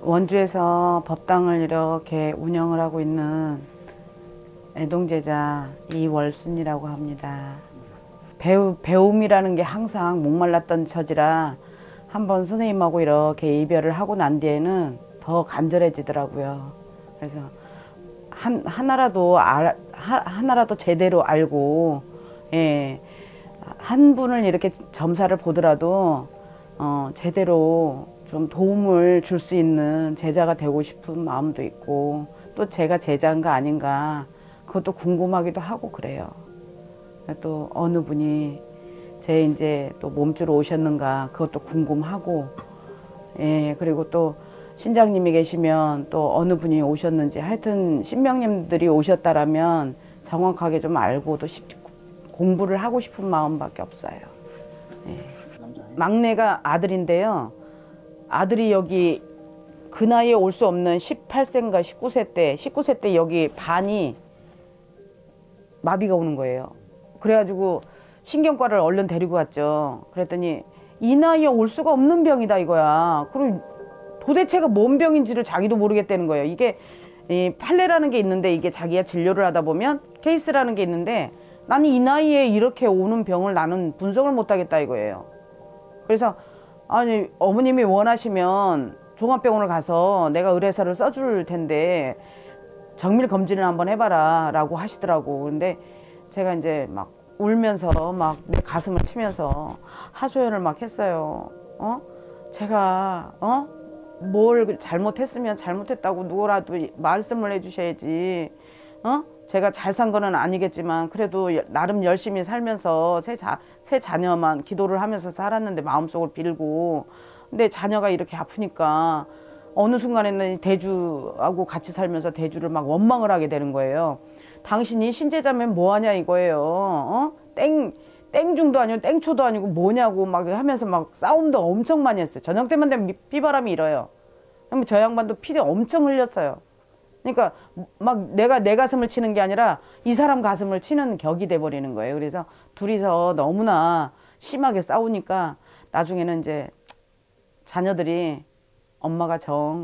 원주에서 법당을 이렇게 운영을 하고 있는 애동제자 이월순이라고 합니다. 배움이라는 게 항상 목말랐던 처지라 한번 선생님하고 이렇게 이별을 하고 난 뒤에는 더 간절해지더라고요. 그래서 하나라도 제대로 알고, 예, 한 분을 이렇게 점사를 보더라도 제대로 좀 도움을 줄 수 있는 제자가 되고 싶은 마음도 있고, 또 제가 제자인가 아닌가 그것도 궁금하기도 하고 그래요. 또 어느 분이 제 이제 또 몸주로 오셨는가 그것도 궁금하고, 예, 그리고 또 신장님이 계시면 또 어느 분이 오셨는지, 하여튼 신명님들이 오셨다라면 정확하게 좀 알고도 공부를 하고 싶은 마음밖에 없어요. 예. 막내가 아들인데요. 아들이 여기 그 나이에 올 수 없는 18세인가 19세 때 여기 반이 마비가 오는 거예요. 그래가지고 신경과를 얼른 데리고 갔죠. 그랬더니 이 나이에 올 수가 없는 병이다 이거야. 그리고 도대체가 뭔 병인지를 자기도 모르겠다는 거예요. 이게 판례라는 게 있는데, 이게 자기가 진료를 하다 보면 케이스라는 게 있는데, 나는 이 나이에 이렇게 오는 병을 나는 분석을 못 하겠다 이거예요. 그래서 아니, 어머님이 원하시면 종합병원을 가서 내가 의뢰서를 써줄 텐데 정밀 검진을 한번 해봐라 라고 하시더라고. 근데 제가 이제 막 울면서 막 내 가슴을 치면서 하소연을 막 했어요. 제가 뭘 잘못했으면 잘못했다고 누구라도 말씀을 해주셔야지. 제가 잘 산 거는 아니겠지만 그래도 나름 열심히 살면서 새 자녀만 기도를 하면서 살았는데, 마음속을 빌고. 근데 자녀가 이렇게 아프니까 어느 순간에는 대주하고 같이 살면서 대주를 막 원망을 하게 되는 거예요. 당신이 신제자면 뭐하냐 이거예요. 땡중도 아니고 땡초도 아니고 뭐냐고 막 하면서 막 싸움도 엄청 많이 했어요. 저녁 때만 되면 피바람이 일어요. 저 양반도 피 엄청 흘렸어요. 그러니까 막 내가 내 가슴을 치는 게 아니라 이 사람 가슴을 치는 격이 돼버리는 거예요. 그래서 둘이서 너무나 심하게 싸우니까 나중에는 이제 자녀들이 엄마가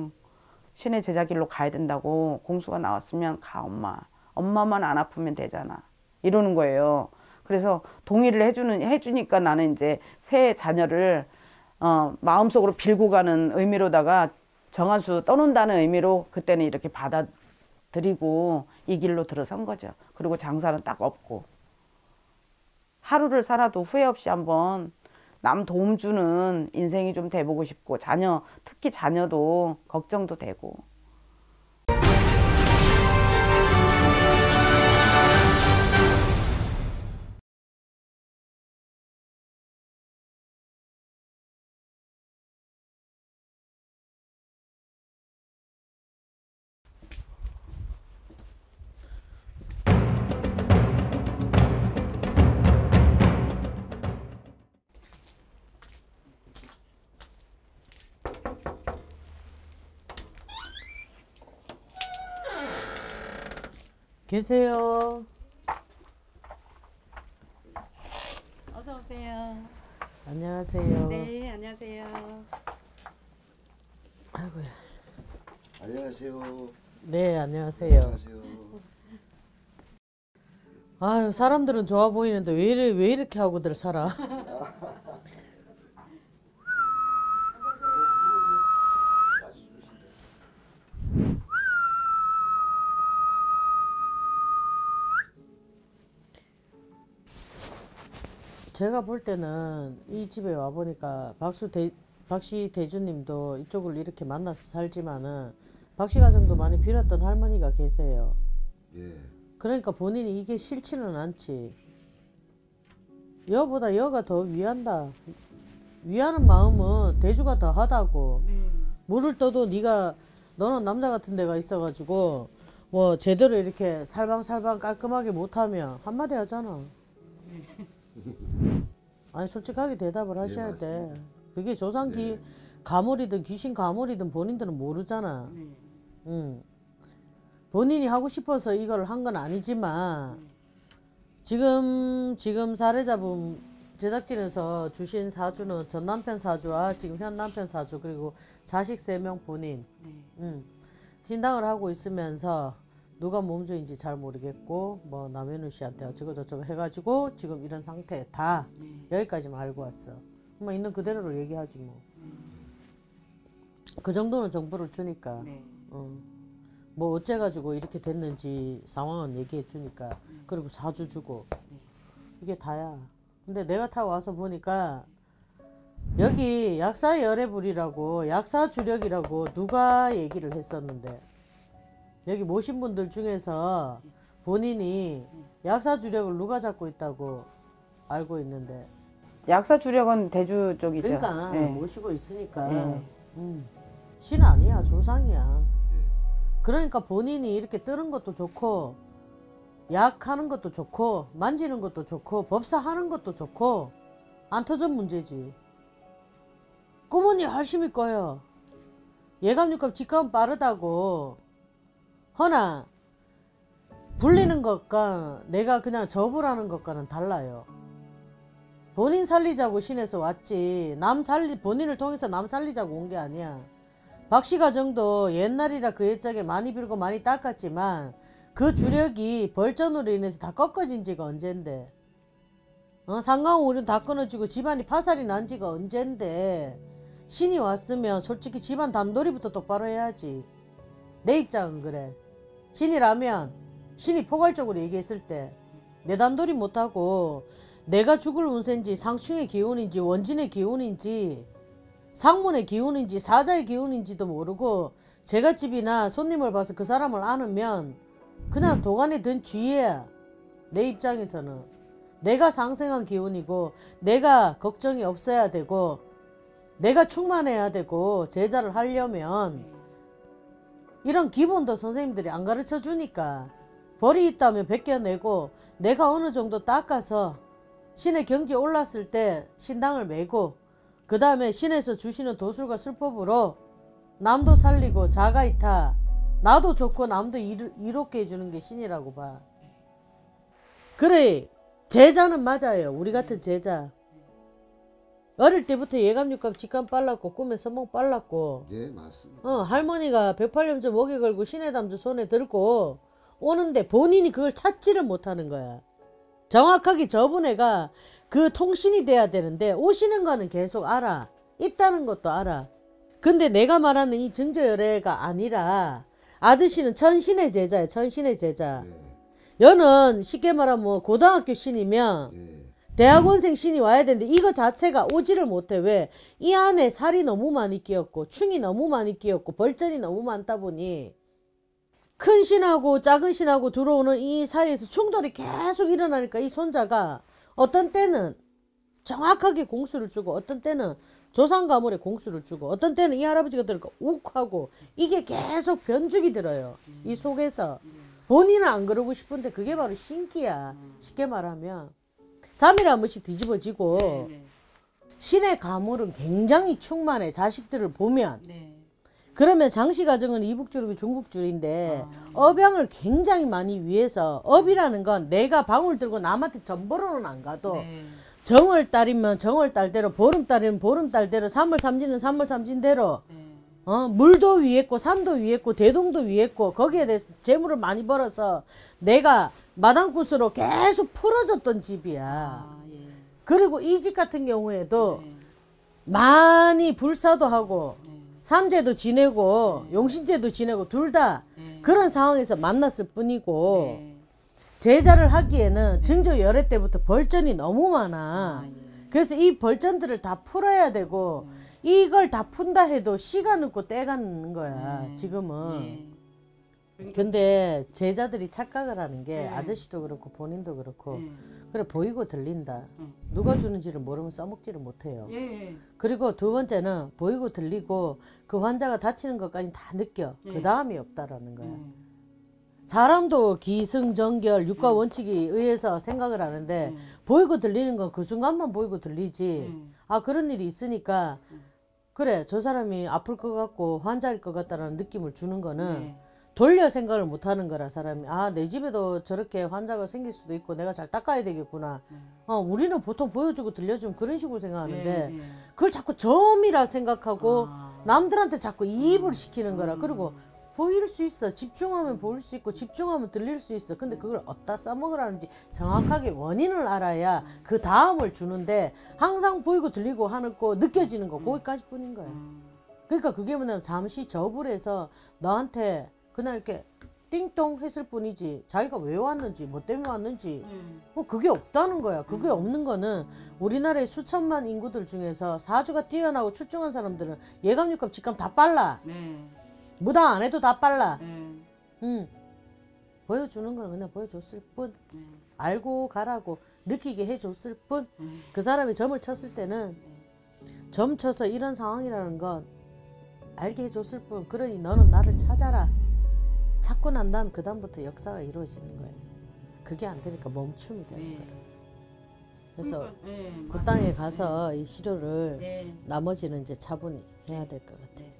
신의 제자길로 가야 된다고 공수가 나왔으면 가, 엄마만 안 아프면 되잖아 이러는 거예요. 그래서 동의를 해주니까 나는 이제 새 자녀를 마음속으로 빌고 가는 의미로다가 정한수 떠난다는 의미로 그때는 이렇게 받아들이고 이 길로 들어선 거죠. 그리고 장사는 딱 없고, 하루를 살아도 후회 없이 한번 남 도움 주는 인생이 좀 돼보고 싶고, 특히 자녀도 걱정도 되고. 계세요. 어서 오세요. 안녕하세요. 네, 안녕하세요. 아이고야. 안녕하세요. 네, 안녕하세요. 안녕하세요. 아유, 사람들은 좋아 보이는데 왜 이렇게 하고들 살아? 제가 볼 때는 이 집에 와 보니까 박씨 대주님도 이쪽을 이렇게 만나서 살지만은 박씨 가정도 많이 빌었던 할머니가 계세요. 예. 그러니까 본인이 이게 싫지는 않지. 여보다 여가 더 위한다. 위하는 마음은 대주가 더 하다고. 물을 떠도 너는 남자 같은 데가 있어가지고 뭐 제대로 이렇게 살방살방 깔끔하게 못하면 한마디 하잖아. 아니 솔직하게 대답을 하셔야 돼. 그게 조상 가물이든 귀신 가물이든 본인들은 모르잖아. 본인이 하고 싶어서 이걸 한 건 아니지만 지금 제작진에서 주신 사주는 전 남편 사주와 지금 현 남편 사주 그리고 자식 3명 본인 신당을 하고 있으면서 누가 몸주인지 잘 모르겠고 뭐 남현우 씨한테 어쩌고 저쩌고 해가지고 지금 이런 상태 다 여기까지만 알고 왔어. 뭐 있는 그대로를 얘기하지 뭐. 그 정도는 정보를 주니까 뭐 어째가지고 이렇게 됐는지 상황은 얘기해 주니까 그리고 사주 주고 이게 다야. 근데 내가 타 와서 보니까 여기 약사열애불이라고 약사주력이라고 누가 얘기를 했었는데 여기 모신 분들 중에서 본인이 약사주력을 누가 잡고 있다고 알고 있는데 약사 주력은 대주 쪽이죠. 그러니까 네. 모시고 있으니까 네. 신 아니야 조상이야. 그러니까 본인이 이렇게 뜨는 것도 좋고 약하는 것도 좋고 만지는 것도 좋고 법사하는 것도 좋고 안 터전 문제지. 꾸머니 열심히 꺼요. 예감육감 직감 빠르다고 허나 불리는 것과 내가 그냥 접으라는 것과는 달라요. 본인 살리자고 신에서 왔지 본인을 통해서 남 살리자고 온 게 아니야. 박씨 가정도 옛날이라 그 옛적에 많이 빌고 많이 닦았지만 그 주력이 벌전으로 인해서 다 꺾어진 지가 언젠데 상강우리는 다 끊어지고 집안이 파살이 난 지가 언젠데 신이 왔으면 솔직히 집안 단돌이부터 똑바로 해야지. 내 입장은 그래. 신이라면 신이 포괄적으로 얘기했을 때 내 단돌이 못하고 내가 죽을 운세인지 상충의 기운인지 원진의 기운인지 상문의 기운인지 사자의 기운인지도 모르고 제갓집이나 손님을 봐서 그 사람을 아느면 그냥 도관에 든 쥐야. 내 입장에서는 내가 상생한 기운이고 내가 걱정이 없어야 되고 내가 충만해야 되고 제자를 하려면 이런 기본도 선생님들이 안 가르쳐 주니까 벌이 있다면 벗겨내고 내가 어느 정도 닦아서 신의 경지에 올랐을 때 신당을 메고 그 다음에 신에서 주시는 도술과 술법으로 남도 살리고 자가이타 나도 좋고 남도 이롭게 해주는 게 신이라고 봐. 그래 제자는 맞아요. 우리 같은 제자 어릴 때부터 예감육감 직감 빨랐고 꿈에 선몽 빨랐고 예, 맞습니다. 할머니가 108년째 목에 걸고 신의 담주 손에 들고 오는데 본인이 그걸 찾지를 못하는 거야. 정확하게 저분 애가 그 통신이 돼야 되는데 오시는 거는 계속 알아. 있다는 것도 알아. 근데 내가 말하는 이 증조열애가 아니라 아저씨는 천신의 제자예요. 천신의 제자. 여는 쉽게 말하면 뭐 고등학교 신이면 대학원생 신이 와야 되는데 이거 자체가 오지를 못해. 왜? 이 안에 살이 너무 많이 끼었고 충이 너무 많이 끼었고 벌전이 너무 많다 보니 큰 신하고 작은 신하고 들어오는 이 사이에서 충돌이 계속 일어나니까 이 손자가 어떤 때는 정확하게 공수를 주고 어떤 때는 조상가물에 공수를 주고 어떤 때는 이 할아버지가 들으니까 욱하고 이게 계속 변죽이 들어요. 이 속에서 본인은 안 그러고 싶은데 그게 바로 신기야. 쉽게 말하면 3일에 한 번씩 뒤집어지고 신의 가물은 굉장히 충만해. 자식들을 보면 그러면 장씨가정은 이북줄이고 중북줄인데 업양을 굉장히 많이 위해서 업이라는 건 내가 방울 들고 남한테 전보로는 안 가도 정월달이면 정월달대로 보름달이면 보름달대로 삼월삼진은 삼월삼진대로 물도 위했고 산도 위했고 대동도 위했고 거기에 대해서 재물을 많이 벌어서 내가 마당굿으로 계속 풀어줬던 집이야. 그리고 이 집 같은 경우에도 많이 불사도 하고 삼재도 지내고 용신재도 지내고 둘 다 그런 상황에서 만났을 뿐이고 제자를 하기에는 증조열애 때부터 벌전이 너무 많아. 그래서 이 벌전들을 다 풀어야 되고 이걸 다 푼다 해도 시가 늦고 때가 늦는 거야. 지금은. 근데 제자들이 착각을 하는 게 아저씨도 그렇고 본인도 그렇고 그래 보이고 들린다. 누가 주는지를 모르면 써먹지를 못해요. 그리고 두 번째는 보이고 들리고 그 환자가 다치는 것까지 다 느껴. 그 다음이 없다라는 거야. 사람도 기승전결 육가 원칙에 의해서 생각을 하는데 보이고 들리는 건 그 순간만 보이고 들리지. 아 그런 일이 있으니까 그래 저 사람이 아플 것 같고 환자일 것 같다라는 느낌을 주는 거는 돌려 생각을 못 하는 거라 사람이. 아, 내 집에도 저렇게 환자가 생길 수도 있고 내가 잘 닦아야 되겠구나. 우리는 보통 보여주고 들려주면 그런 식으로 생각하는데 그걸 자꾸 점이라 생각하고 남들한테 자꾸 이입을 시키는 거라. 그리고 보일 수 있어. 집중하면 보일 수 있고 집중하면 들릴 수 있어. 근데 그걸 어디다 써먹으라는지 정확하게 원인을 알아야 그 다음을 주는데 항상 보이고 들리고 하는 거 느껴지는 거 거기까지 뿐인 거야. 그러니까 그게 뭐냐면 잠시 접을 해서 너한테 그냥 이렇게 띵동 했을 뿐이지 자기가 왜 왔는지 뭐 때문에 왔는지 뭐 그게 없다는 거야. 그게 없는 거는 우리나라의 수천만 인구들 중에서 사주가 뛰어나고 출중한 사람들은 예감 육감 직감 다 빨라. 무당 안 해도 다 빨라. 보여주는 건 그냥 보여줬을 뿐. 알고 가라고 느끼게 해줬을 뿐. 그 사람이 점을 쳤을 때는 점 쳐서 이런 상황이라는 건 알게 해줬을 뿐. 그러니 너는 나를 찾아라. 찾고 난 다음 그 다음부터 역사가 이루어지는 거예요. 그게 안 되니까 멈춤이 되는 거예요. 그래서 그러니까, 그 땅에 가서 이 시료를 나머지는 이제 차분히 해야 될 것 같아요.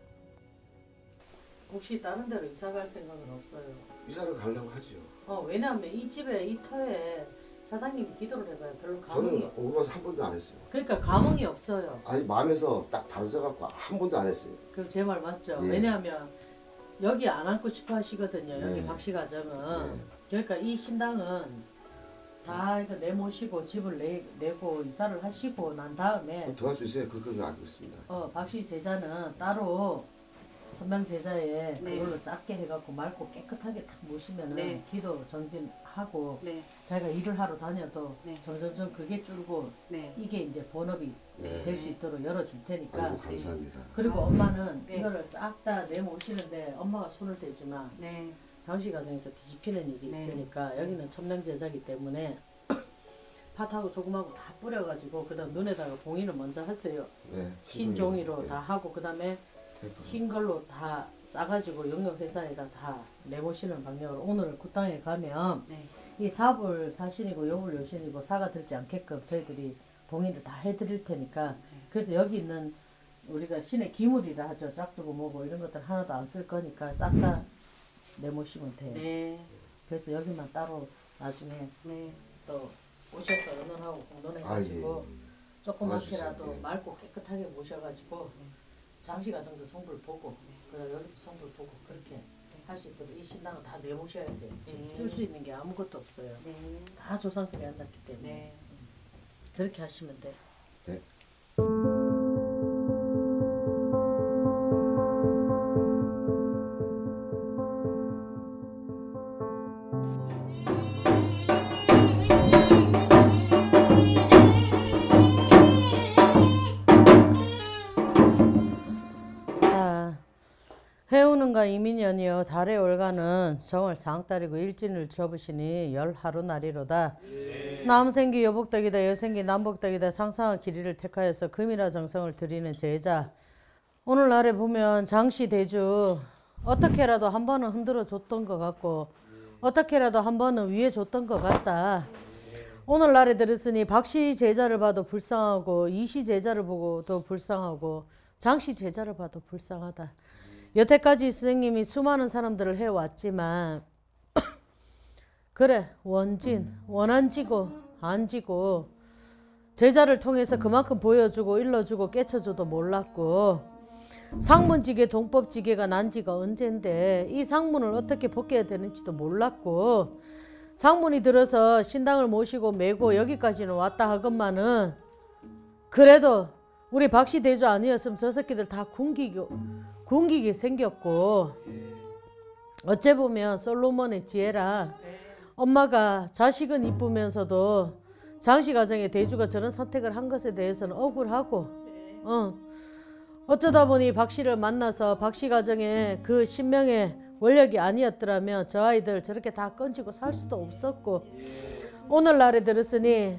혹시 다른 데로 이사 갈 생각은 없어요? 이사를 가려고 하죠. 왜냐하면 이 집에 이 터에 사장님이 기도를 해봐요. 별로 감흥이. 저는 오고 가서 한 번도 안 했어요. 그러니까 감흥이 없어요. 아니 마음에서 딱 다져갖고 한 번도 안 했어요. 그 제 말 맞죠? 예. 왜냐하면 여기 안 앉고 싶어 하시거든요. 여기 예. 박씨 가정은. 예. 그러니까 이 신당은 다 이거 내모시고 집을 내고 이사를 하시고 난 다음에 도와주세요. 그거 알고 있습니다. 박씨 제자는 따로 선당 제자에 그걸로 작게 해갖고 맑고 깨끗하게 딱 모시면은 기도 정진하고 자기가 일을 하러 다녀도 점점점 그게 줄고 이게 이제 본업이 될 수 있도록 열어줄 테니까. 아이고 감사합니다. 그리고 엄마는 이거를 싹 다 내모시는데 엄마가 손을 대지 마. 장씨 가정에서 뒤집히는 일이 있으니까 여기는 첨령 제자기 때문에 팥하고 소금하고 다 뿌려가지고 그다음 눈에다가 봉인을 먼저 하세요. 흰 종이로 다 하고 그다음에 흰 걸로 다 싸가지고 영역회사에다 다 내모시는 방향으로 오늘 그 땅에 가면 이 사불 사신이고 요불 요신이고 사가 들지 않게끔 저희들이 봉인을 다 해드릴 테니까 그래서 여기 있는 우리가 신의 기물이라 하죠. 짝두고 뭐고 이런 것들 하나도 안 쓸 거니까 싹 다 내모시면 돼요. 그래서 여기만 따로 나중에 또 오셔서 의논하고 공론해가지고 조그맣게라도 맑고 깨끗하게 모셔가지고 장씨 가정도 성불 보고 그다음 여기도 성불 보고 그렇게 할 수 있도록 이 신당은 다 내모셔야 돼요. 지금 쓸 수 있는 게 아무것도 없어요. 다 조상들이 앉았기 때문에 그렇게 하시면 돼요. 해우는가 이민년이여 달의 월간은 정월 상달이고 일진을 접으시니 열하루날이로다. 남생기 여복덕이다 여생기 남복덕이다 상상한 길이를 택하여서 금이라 정성을 드리는 제자. 오늘날에 보면 장씨 대주 어떻게라도 한 번은 흔들어 줬던 것 같고 어떻게라도 한 번은 위에 줬던 것 같다. 오늘날에 들었으니 박씨 제자를 봐도 불쌍하고 이씨 제자를 보고도 불쌍하고 장씨 제자를 봐도 불쌍하다. 여태까지 스승님이 수많은 사람들을 해왔지만 그래 원안지고 안지고 제자를 통해서 그만큼 보여주고 일러주고 깨쳐줘도 몰랐고 상문지게 동법지게가 난 지가 언젠데 이 상문을 어떻게 벗겨야 되는지도 몰랐고 상문이 들어서 신당을 모시고 메고 여기까지는 왔다 하건만은 그래도 우리 박씨 대주 아니었으면 저 새끼들 다 굶기게 생겼고 어째 보면 솔로몬의 지혜라. 엄마가 자식은 이쁘면서도 장씨 가정의 대주가 저런 선택을 한 것에 대해서는 억울하고 어쩌다 보니 박씨를 만나서 박씨 가정의 그 신명의 원력이 아니었더라면 저 아이들 저렇게 다 건지고 살 수도 없었고 오늘날에 들었으니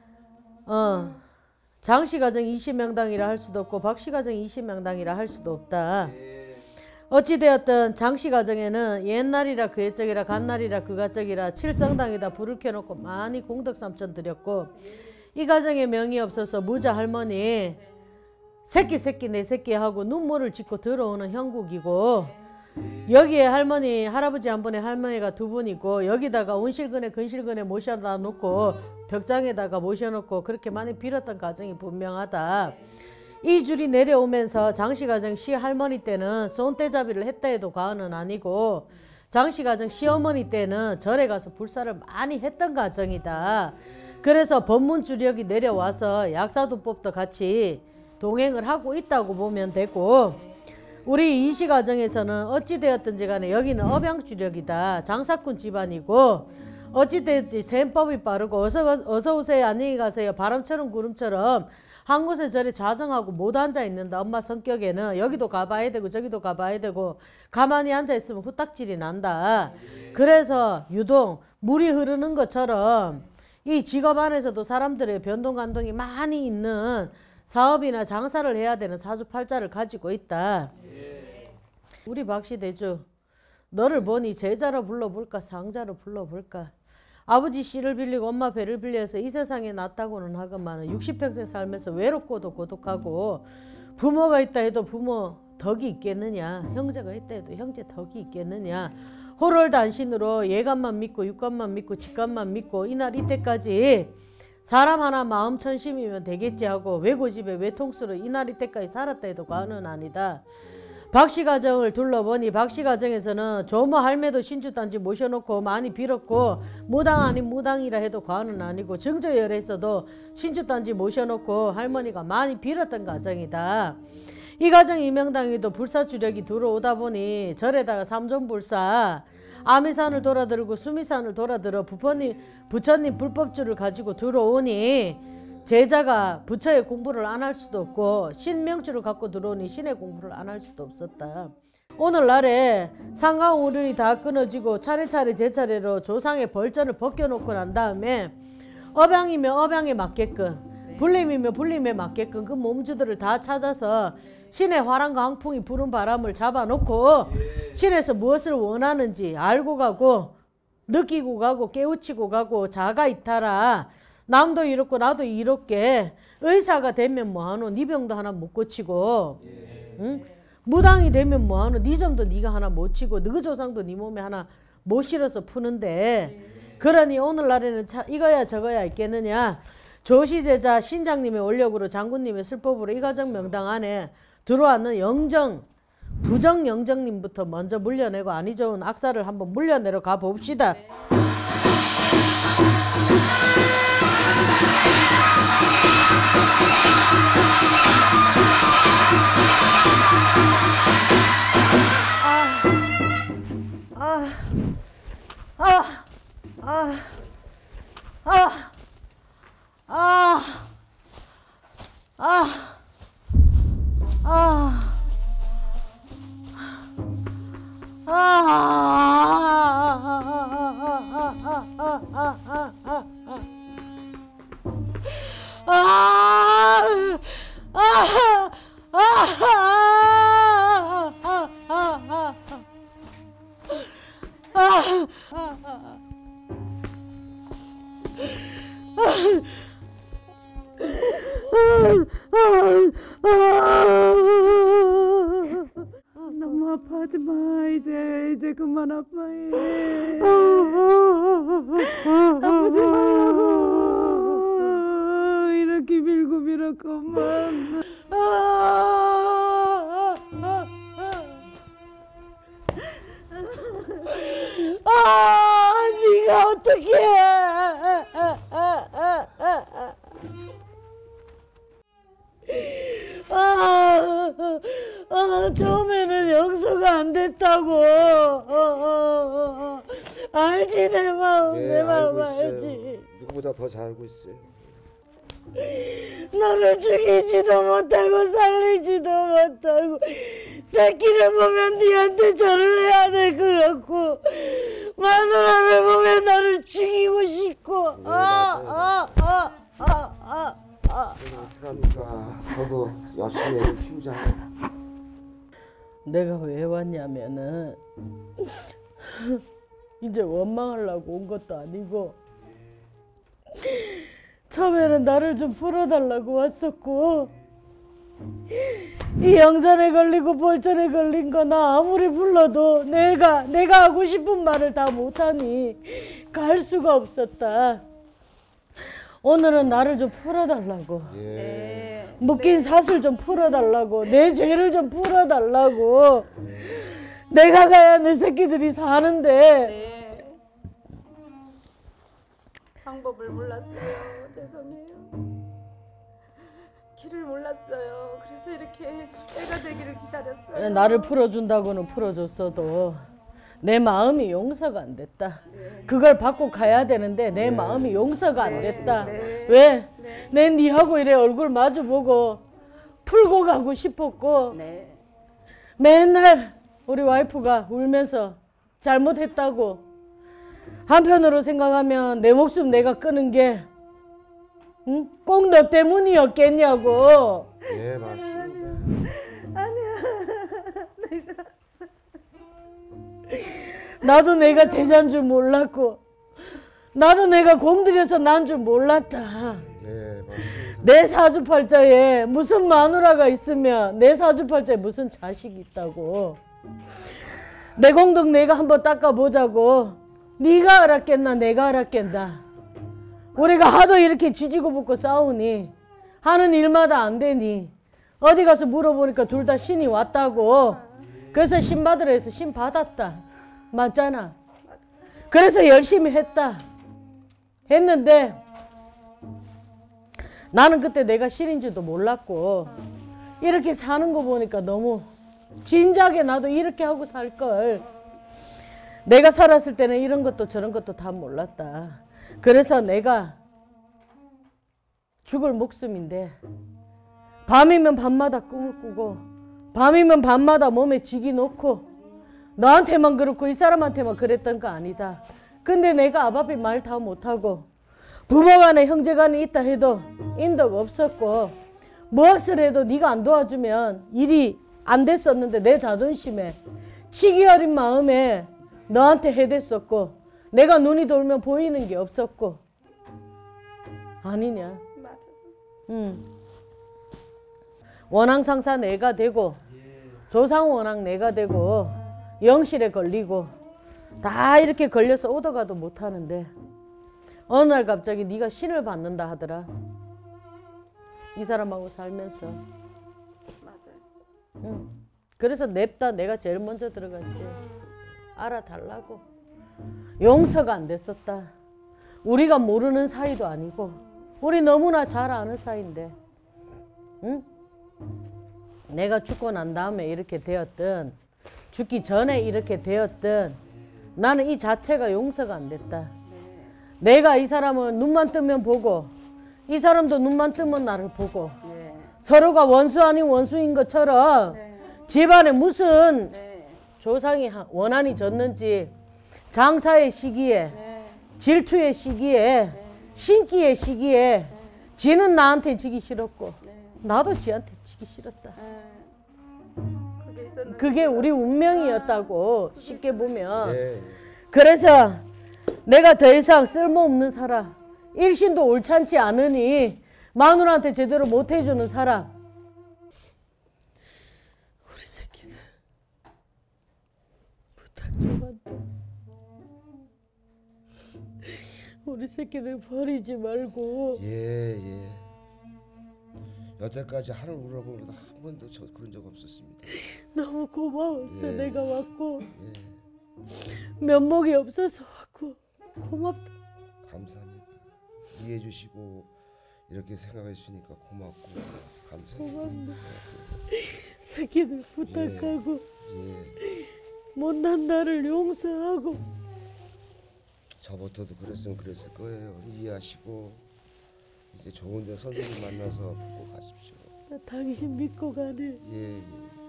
장씨 가정 20명당이라 할 수도 없고 박씨 가정 20명당이라 할 수도 없다. 어찌되었든 장씨 가정에는 옛날이라 그 옛적이라 간날이라 그 가적이라 칠성당에다 불을 켜놓고 많이 공덕삼천 드렸고 이 가정에 명이 없어서 무자 할머니 새끼 내 새끼 하고 눈물을 짓고 들어오는 형국이고 여기에 할머니, 할아버지 한 분에 할머니가 두 분이고 여기다가 온실근에 근실근에 모셔다 놓고 벽장에다가 모셔놓고 그렇게 많이 빌었던 가정이 분명하다. 이 줄이 내려오면서 장씨가정 시할머니 때는 손대잡이를 했다 해도 과언은 아니고 장씨가정 시어머니 때는 절에 가서 불사를 많이 했던 가정이다. 그래서 법문주력이 내려와서 약사도법도 같이 동행을 하고 있다고 보면 되고, 우리 이시 가정에서는 어찌되었든지 간에 여기는 업양주력이다. 장사꾼 집안이고 어찌되었지 셈법이 빠르고 어서 오세요 안녕히 가세요 바람처럼 구름처럼 한 곳에 저리 자정하고 못 앉아 있는다. 엄마 성격에는 여기도 가봐야 되고 저기도 가봐야 되고 가만히 앉아 있으면 후딱질이 난다. 그래서 유독 물이 흐르는 것처럼 이 직업 안에서도 사람들의 변동간동이 많이 있는 사업이나 장사를 해야 되는 사주팔자를 가지고 있다. 우리 박씨 대주, 너를 보니 제자로 불러볼까 상자로 불러볼까? 아버지 씨를 빌리고 엄마 배를 빌려서 이 세상에 났다고는 하건만은 60평생 살면서 외롭고도 고독하고 부모가 있다 해도 부모 덕이 있겠느냐, 형제가 있다 해도 형제 덕이 있겠느냐, 호롤단신으로 예감만 믿고 육감만 믿고 직감만 믿고 이날 이때까지 사람 하나 마음 천심이면 되겠지 하고 외고집에 외통수로 이날 이때까지 살았다 해도 과언은 아니다. 박씨 가정을 둘러보니 박씨 가정에서는 조모 할매도 신주단지 모셔놓고 많이 빌었고 무당 아닌 무당이라 해도 과언은 아니고 증조열에서도 신주단지 모셔놓고 할머니가 많이 빌었던 가정이다. 이 가정 이명당에도 불사주력이 들어오다 보니 절에다가 삼존불사 아미산을 돌아들고 수미산을 돌아들어 부처님 불법주를 가지고 들어오니 제자가 부처의 공부를 안 할 수도 없고 신명주를 갖고 들어오니 신의 공부를 안 할 수도 없었다. 오늘날에 상강오륜이 다 끊어지고 차례차례 제 차례로 조상의 벌전을 벗겨놓고 난 다음에 업양이면 업양에 맞게끔 불림이면 불림에 맞게끔 그 몸주들을 다 찾아서 신의 화랑과 항풍이 부는 바람을 잡아놓고 신에서 무엇을 원하는지 알고 가고 느끼고 가고 깨우치고 가고 자가 이탈하 남도 이렇고 나도 이렇게 의사가 되면 뭐하노? 네 병도 하나 못 고치고 응? 무당이 되면 뭐하노? 네 점도 네가 하나 못 치고 너 조상도 네 몸에 하나 못 실어서 푸는데 그러니 오늘날에는 이거야 저거야 있겠느냐. 조시제자 신장님의 원력으로 장군님의 술법으로 이 가정 명당 안에 들어왔는 영정 부정 영정님부터 먼저 물려내고 아니 좋은 악사를 한번 물려내러 가봅시다. 너무 아파하지 마. 이제 그만 아파해. 아프지 말라고. 이렇게 밀고 밀었구만. 네가 어떻게 처음에는 용서가 안 됐다고. 알지 내 마음. 내 마음 알지. 누구보다 더 잘 알고 있어요. 너를 죽이지도 못하고 살리지도 못하고 새끼를 보면 네한테 절을 해야 될 것 같고 마누라를 보면 나를 죽이고 싶고 어떡합니까? 저도 열심히 애를 키우잖아요. 내가 왜 왔냐면은 이제 원망하려고 온 것도 아니고 처음에는 나를 좀 풀어달라고 왔었고 이 영산에 걸리고 볼전에 걸린 거 나 아무리 불러도 내가 하고 싶은 말을 다 못하니 갈 수가 없었다. 오늘은 나를 좀 풀어달라고. 예. 묶인 사슬 좀 풀어달라고. 내 죄를 좀 풀어달라고. 내가 가야 내 새끼들이 사는데. 네. 방법을 몰랐어요. 죄송해요. 길을 몰랐어요. 그래서 이렇게 때가 되기를 기다렸어요. 나를 풀어준다고는 풀어줬어도 내 마음이 용서가 안 됐다. 그걸 받고 가야 되는데 내 마음이 용서가 안 됐다. 왜? 내 니하고 이래 얼굴 마주보고 풀고 가고 싶었고 네. 맨날 우리 와이프가 울면서 잘못했다고. 한편으로 생각하면 내 목숨 내가 끄는 게 응? 꼭 너 때문이었겠냐고. 예, 맞습니다. 나도 내가 제자인 줄 몰랐고 나도 내가 공들여서 난 줄 몰랐다. 네, 맞습니다. 내 사주팔자에 무슨 마누라가 있으면 내 사주팔자에 무슨 자식이 있다고. 내 공덕 내가 한번 닦아보자고. 네가 알았겠나 내가 알았겠나. 우리가 하도 이렇게 지지고 볶고 싸우니 하는 일마다 안 되니 어디 가서 물어보니까 둘 다 신이 왔다고. 그래서 신 받으라 해서 신 받았다. 맞잖아. 그래서 열심히 했는데 나는 그때 내가 신인지도 몰랐고 이렇게 사는 거 보니까 너무 진작에 나도 이렇게 하고 살걸. 내가 살았을 때는 이런 것도 저런 것도 다 몰랐다. 그래서 내가 죽을 목숨인데 밤이면 밤마다 꿈을 꾸고 밤이면 밤마다 몸에 지기 놓고 너한테만 그렇고 이 사람한테만 그랬던 거 아니다. 근데 내가 아바비 말 다 못하고 부모간에 형제간에 있다 해도 인덕 없었고 무엇을 해도 네가 안 도와주면 일이 안 됐었는데 내 자존심에 치기 어린 마음에 너한테 해댔었고 내가 눈이 돌면 보이는 게 없었고 아니냐. 맞아. 응. 원앙상사 내가 되고 조상원앙 내가 되고 영실에 걸리고 다 이렇게 걸려서 오더가도 못하는데 어느 날 갑자기 네가 신을 받는다 하더라. 이 사람하고 살면서. 맞아요. 응. 그래서 냅다 내가 제일 먼저 들어갔지. 알아달라고. 용서가 안 됐었다. 우리가 모르는 사이도 아니고 우리 너무나 잘 아는 사이인데 응? 내가 죽고 난 다음에 이렇게 되었든 죽기 전에 이렇게 되었든 나는 이 자체가 용서가 안 됐다. 내가 이 사람을 눈만 뜨면 보고 이 사람도 눈만 뜨면 나를 보고 네. 서로가 원수 아닌 원수인 것처럼 네. 집안에 무슨 네. 조상이 원한이 졌는지 장사의 시기에 네. 질투의 시기에 신기의 시기에 지는 나한테 지기 싫었고 네. 나도 지한테 지기 싫었다. 그게 있었는데. 그게 우리 운명이었다고 쉽게 보면. 네. 그래서 내가 더 이상 쓸모없는 사람, 일신도 옳지 않으니 마누라한테 제대로 못 해주는 사람. 우리 새끼들 부탁 좀 한다. 우리 새끼들 버리지 말고. 예, 예. 여태까지 하늘 우러본 것도 한 번도 저 그런 적 없었습니다. 너무 고마웠어. 예. 내가 왔고 예, 면목이 없어서 왔고 고맙다. 감사합니다. 이해해 주시고 이렇게 생각해 주시니까 고맙고 감사합니다. 고맙다. 새끼들 부탁하고 예, 못난 나를 용서하고. 저부터도 그랬으면 그랬을 거예요. 이해하시고 이제 좋은 데 선생님 만나서 보고 가십시오. 나 당신 믿고 가네. 예, 예.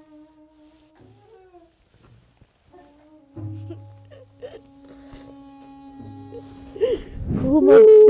고맙다.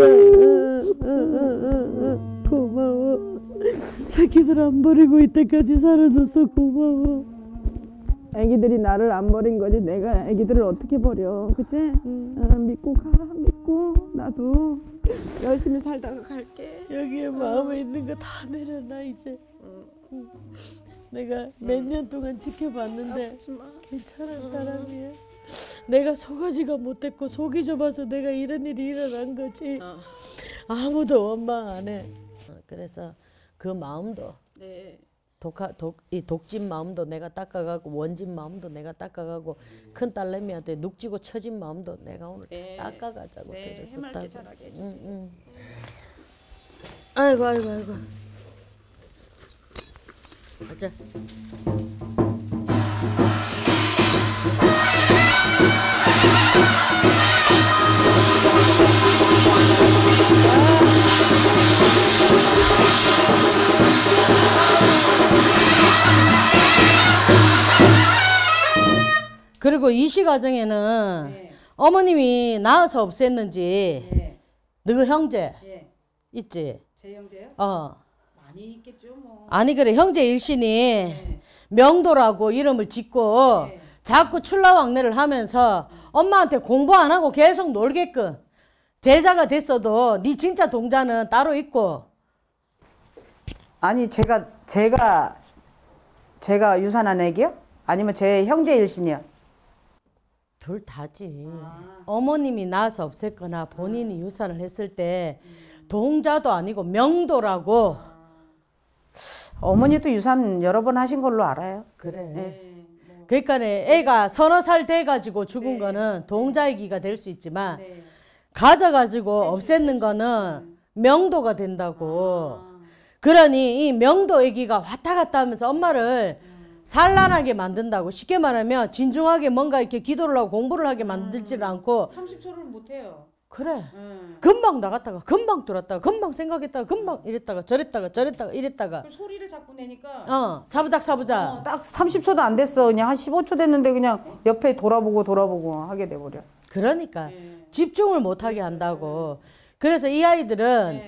고마워. 새끼들 안 버리고 이때까지 살아줘서 고마워. 애기들이 나를 안 버린 거지 내가 애기들을 어떻게 버려. 그치? 믿고 가. 믿고 나도 열심히 살다가 갈게. 여기에 마음에 있는 거 다 내려놔 이제. 내가 몇 년 동안 지켜봤는데 아프지 마. 괜찮은 사람이야. 내가 속아지가 못했고 속이 좁아서 내가 이런 일이 일어난 거지. 아무도 원망 안 해. 그래서 그 마음도 네. 이 독진 마음도 내가 닦아가고 원진 마음도 내가 닦아가고 큰 딸내미한테 눅지고 처진 마음도 내가 오늘 네. 닦아가자고 네, 해맑게 들었었다고. 자라게 해주세요. 아이고. 가자. 그리고 이시 과정에는 네. 어머님이 낳아서 없앴는지 예. 너 형제 예. 있지? 제 형제요? 많이 있겠죠 뭐. 아니 그래 형제 일신이 네. 명도라고 이름을 짓고 네. 자꾸 출라왕래를 하면서 엄마한테 공부 안 하고 계속 놀게끔 제자가 됐어도 네 진짜 동자는 따로 있고. 아니 제가 유산한 애기요? 아니면 제 형제 일신이요? 둘 다지. 어머님이 낳아서 없앴거나 본인이 유산을 했을 때 동자도 아니고 명도라고. 어머니도 유산 여러 번 하신 걸로 알아요. 그래. 네. 그러니까 애가 서너 살 돼가지고 죽은 거는 동자이기가 될 수 있지만 네. 가져가지고 없앴는 거는 명도가 된다고. 그러니 이 명도 애기가 왔다 갔다 하면서 엄마를 산란하게 만든다고. 쉽게 말하면 진중하게 뭔가 이렇게 기도를 하고 공부를 하게 만들지를 않고. 30초를 못 해요. 그래. 금방 나갔다가 금방 들었다가 금방 생각했다가 금방 이랬다가 저랬다가 이랬다가 소리를 자꾸 내니까 사부작 딱 30초도 안 됐어. 그냥 한 15초 됐는데 그냥 옆에 돌아보고 하게 돼버려. 그러니까 집중을 못하게 한다고. 그래서 이 아이들은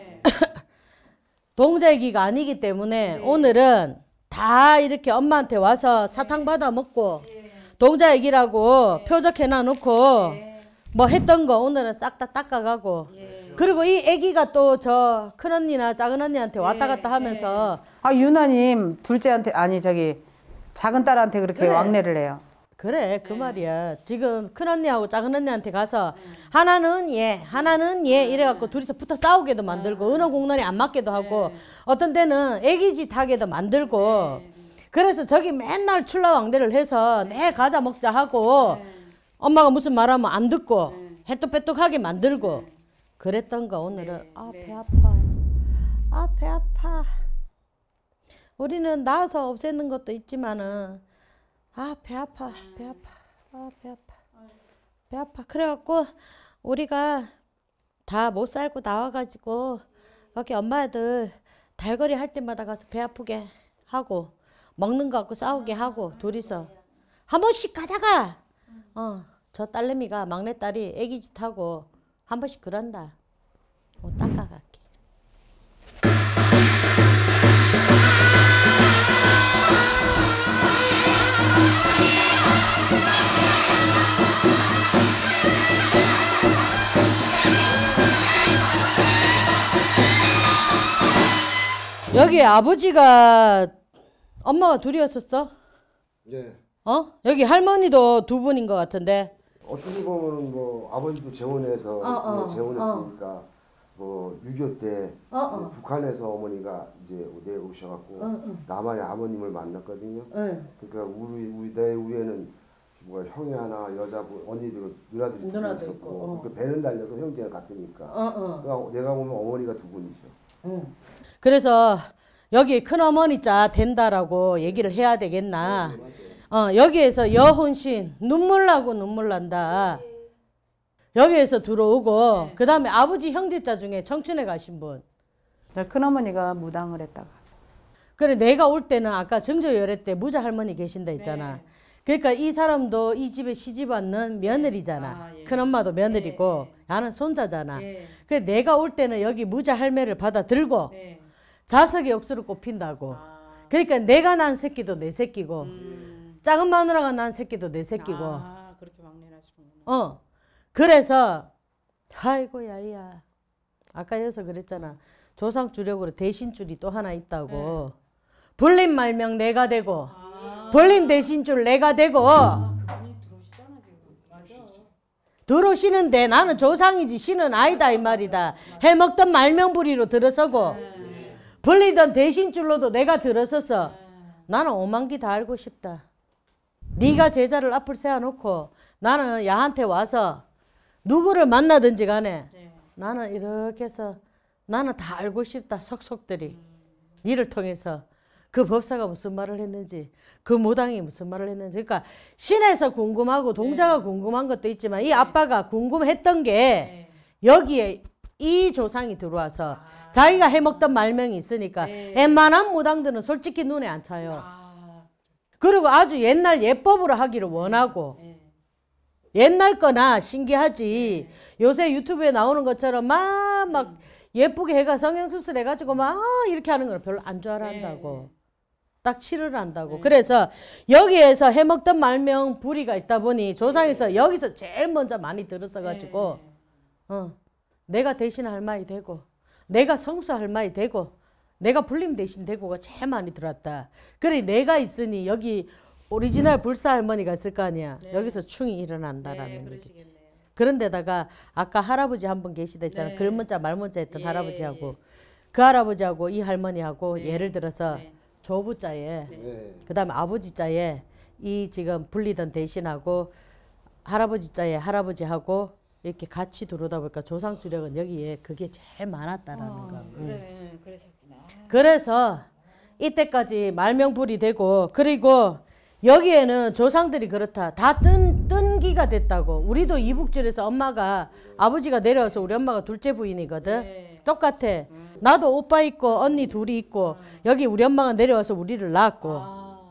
동자애기가 아니기 때문에 오늘은 다 이렇게 엄마한테 와서 사탕 받아 먹고 동자애기라고 표적해놔 놓고 뭐 했던 거 오늘은 싹 다 닦아가고. 그리고 이 애기가 또 저 큰언니나 작은언니한테 왔다 갔다 하면서 유나님 둘째한테 아니 저기 작은 딸한테 그렇게 그래. 왕래를 해요. 그래 그 말이야. 지금 큰언니하고 작은언니한테 가서 하나는 얘 이래갖고 둘이서 붙어 싸우게도 만들고 은어공론이 안 맞게도 하고 어떤 때는 애기짓 하게도 만들고. 그래서 저기 맨날 출라왕대를 해서 내 과자 먹자 하고 엄마가 무슨 말하면 안 듣고 해뚝배뚝하게 만들고 그랬던 거. 오늘은 배 아파. 배 아파. 우리는 낳아서 없애는 것도 있지만은 배 아파. 배 아파. 그래갖고 우리가 다 못 살고 나와가지고 여기 엄마들 달거리 할 때마다 가서 배 아프게 하고 먹는 거 갖고 싸우게 하고 둘이서 한 번씩 가다가 저 딸내미가 막내딸이 애기짓 하고 한 번씩 그런다. 닦아갈게. 여기 아버지가 엄마가 둘이었었어? 예. 여기 할머니도 두 분인 것 같은데. 어떻게 보면은 뭐 아버지도 재혼해서 재혼했으니까 뭐 6.25 때 북한에서 어머니가 이제 내오셔갖고 남한의 아버님을 만났거든요. 그러니까 내 위에는 뭐 형이 하나 여자분 언니들 누나들이 있었고 그 배는 달려도 형제가 같으니까. 그러니까 내가 보면 어머니가 두 분이죠. 그래서 여기 큰어머니 자 된다라고 얘기를 해야 되겠나. 여기에서 여혼신 눈물 나고 눈물 난다. 여기에서 들어오고 그 다음에 아버지 형제자 중에 청춘에 가신 분. 큰어머니가 무당을 했다가. 그래 내가 올 때는 아까 정조열애 때 무자 할머니 계신다 했잖아. 그러니까 이 사람도 이 집에 시집 왔는 며느리잖아. 큰엄마도 며느리고 나는 손자잖아. 그래 내가 올 때는 여기 무자 할매를 받아 들고 자석의 억수를 꼽힌다고. 그러니까 내가 난 새끼도 내 새끼고 작은 마누라가 난 새끼도 내 새끼고. 그렇게 막내를 하시는구나. 그래서 아이고 야야 아까 여기서 그랬잖아. 조상 주력으로 대신줄이 또 하나 있다고. 불림 말명 내가 되고 불림 대신줄 내가 되고 들어오시는데 나는 조상이지 신은 아니다 이 말이다. 해먹던 말명부리로 들어서고 불리던 대신줄로도 내가 들어서서 나는 오만기 다 알고 싶다. 네가 제자를 앞을 세워놓고 나는 야한테 와서 누구를 만나든지 간에 나는 이렇게 해서 나는 다 알고 싶다. 속속들이 니를 통해서 그 법사가 무슨 말을 했는지 그 무당이 무슨 말을 했는지. 그러니까 신에서 궁금하고 동자가 궁금한 것도 있지만 이 아빠가 궁금했던 게 여기에 이 조상이 들어와서 자기가 해먹던 말명이 있으니까 웬만한 무당들은 솔직히 눈에 안 차요. 그리고 아주 옛날 예법으로 하기를 원하고 옛날 거나 신기하지. 요새 유튜브에 나오는 것처럼 막 예쁘게 해가 성형수술 해가지고 막 이렇게 하는 걸 별로 안 좋아한다고. 딱 치를 한다고. 그래서 여기에서 해먹던 말명 부리가 있다 보니 조상에서 여기서 제일 먼저 많이 들었어가지고 내가 대신할 말이 되고 내가 성수할 말이 되고 내가 불림 대신 되고가 제일 많이 들었다. 그래 내가 있으니 여기 오리지널 불사 할머니가 있을 거 아니야. 여기서 충이 일어난다라는 얘기지. 그런데다가 아까 할아버지 한 분 계시다 했잖아. 글문자 말문자 했던 할아버지하고 그 할아버지하고 이 할머니하고 예를 들어서 조부자에 그 다음에 아버지자에 이 지금 불리던 대신하고 할아버지자에 할아버지하고 이렇게 같이 들어오다 보니까 조상 주력은 여기에 그게 제일 많았다라는 거. 그래, 그러셨구나. 그래서 이때까지 말명불이 되고 그리고 여기에는 조상들이 그렇다. 다 뜬기가 됐다고. 우리도 이북절에서 엄마가 아버지가 내려와서 우리 엄마가 둘째 부인이거든. 똑같아. 나도 오빠 있고 언니 둘이 있고 여기 우리 엄마가 내려와서 우리를 낳았고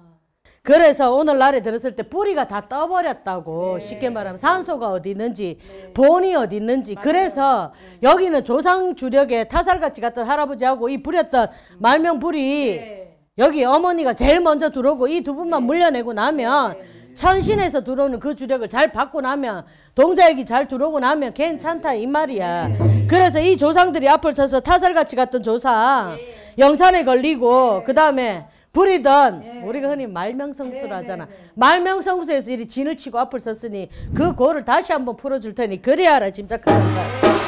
그래서 오늘날에 들었을 때 뿌리가 다 떠버렸다고. 쉽게 말하면 산소가 어디 있는지 본이 어디 있는지. 그래서 여기는 조상 주력에 타살같이 갔던 할아버지하고 이 부렸던 말명불이 여기 어머니가 제일 먼저 들어오고 이 두 분만 물려내고 나면 천신에서 들어오는 그 주력을 잘 받고 나면 동자액이 잘 들어오고 나면 괜찮다 이 말이야. 그래서 이 조상들이 앞을 서서 타살같이 갔던 조상 영산에 걸리고 그 다음에 부리던 우리가 흔히 말명성수를 하잖아. 말명성수에서 이리 진을 치고 앞을 섰으니 그 고를 다시 한번 풀어줄 테니 그래야 알아 짐작하는 거야.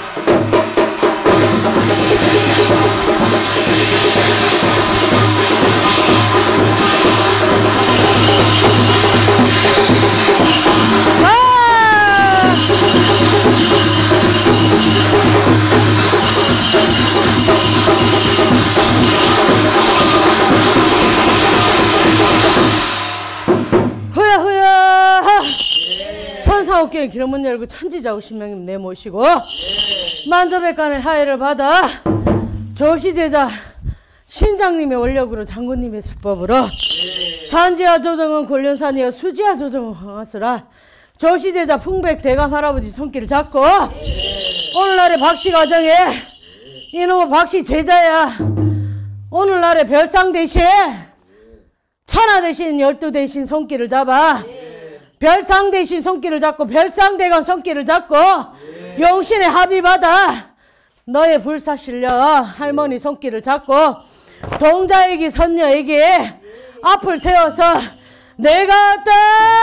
후야 천사옥경에 기름문 열고 천지자고 신명님 내모시고 만저백간의 하애를 받아 조시제자 신장님의 원력으로 장군님의 수법으로 산지하 조정은 곤련산이여 수지하 조정은 황하스라 조시제자 풍백 대감 할아버지 손길을 잡고 오늘날의 박씨 가정에 이놈의 박씨 제자야 오늘날의 별상 대신 천하 대신 열두 대신 손길을 잡아 별상 대신 손길을 잡고 별상 대감 손길을 잡고 용신의 합의 받아 너의 불사 실려 할머니 손길을 잡고 동자에게 선녀에게 앞을 세워서 내가 왔다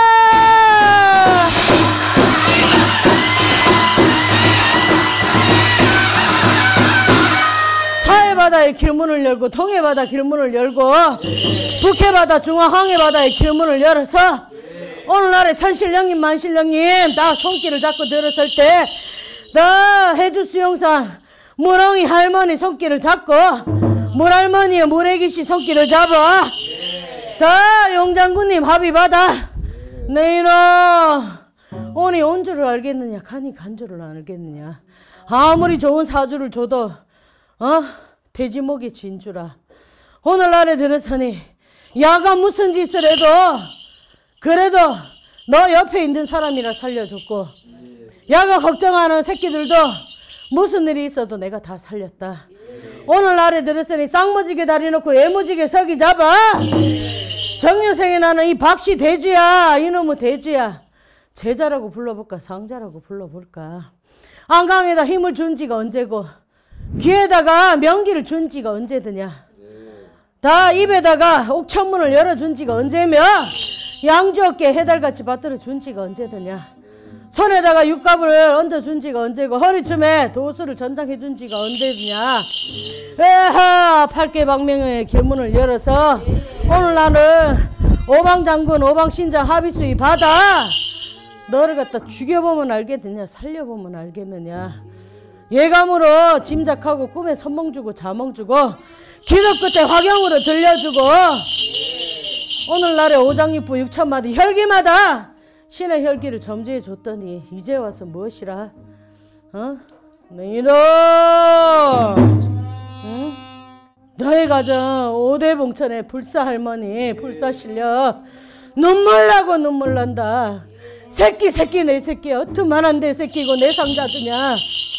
사해바다의 길문을 열고 동해바다 길문을 열고 북해바다 중화항해바다의 길문을 열어서 오늘날의 천신령님 만신령님 나 손길을 잡고 들었을 때 나 해주수용산 무렁이 할머니 손길을 잡고 물할머니의 물애기씨 손길을 잡아 다 용장군님 합의받아 내 이놈 오니 온 줄을 알겠느냐 간이 간 줄을 안 알겠느냐 아무리 좋은 사주를 줘도 돼지목이 진주라 오늘날에 들었으니 야가 무슨 짓을 해도 그래도 너 옆에 있는 사람이라 살려줬고 야가 걱정하는 새끼들도 무슨 일이 있어도 내가 다 살렸다. 오늘날에 들었으니 쌍무지게 다리 놓고 애무지게 서기 잡아 정유생에 나는 이 박씨 대주야 이놈의 대주야 제자라고 불러볼까 상자라고 불러볼까 안강에다 힘을 준 지가 언제고 귀에다가 명기를 준 지가 언제드냐 다 입에다가 옥천문을 열어준 지가 언제며 양주 어깨에 해달같이 받들어 준 지가 언제더냐. 손에다가 육갑을 얹어준 지가 언제고 허리춤에 도수를 전당해 준 지가 언제냐. 에하 팔계방명의 길문을 열어서 오늘 나는 오방장군 오방신장 합의수의 받아 너를 갖다 죽여보면 알겠느냐 살려보면 알겠느냐. 예감으로 짐작하고 꿈에 선몽 주고 자몽 주고 기도 끝에 화경으로 들려주고 오늘날의 오장육부 6천마디 혈기마다 신의 혈기를 점지해 줬더니 이제 와서 무엇이라? 이놈! 응? 너의 가정 오대봉천의 불사할머니 불사 실려 눈물 나고 눈물 난다. 새끼 내 새끼 어트만한 내 새끼고 내 상자드냐.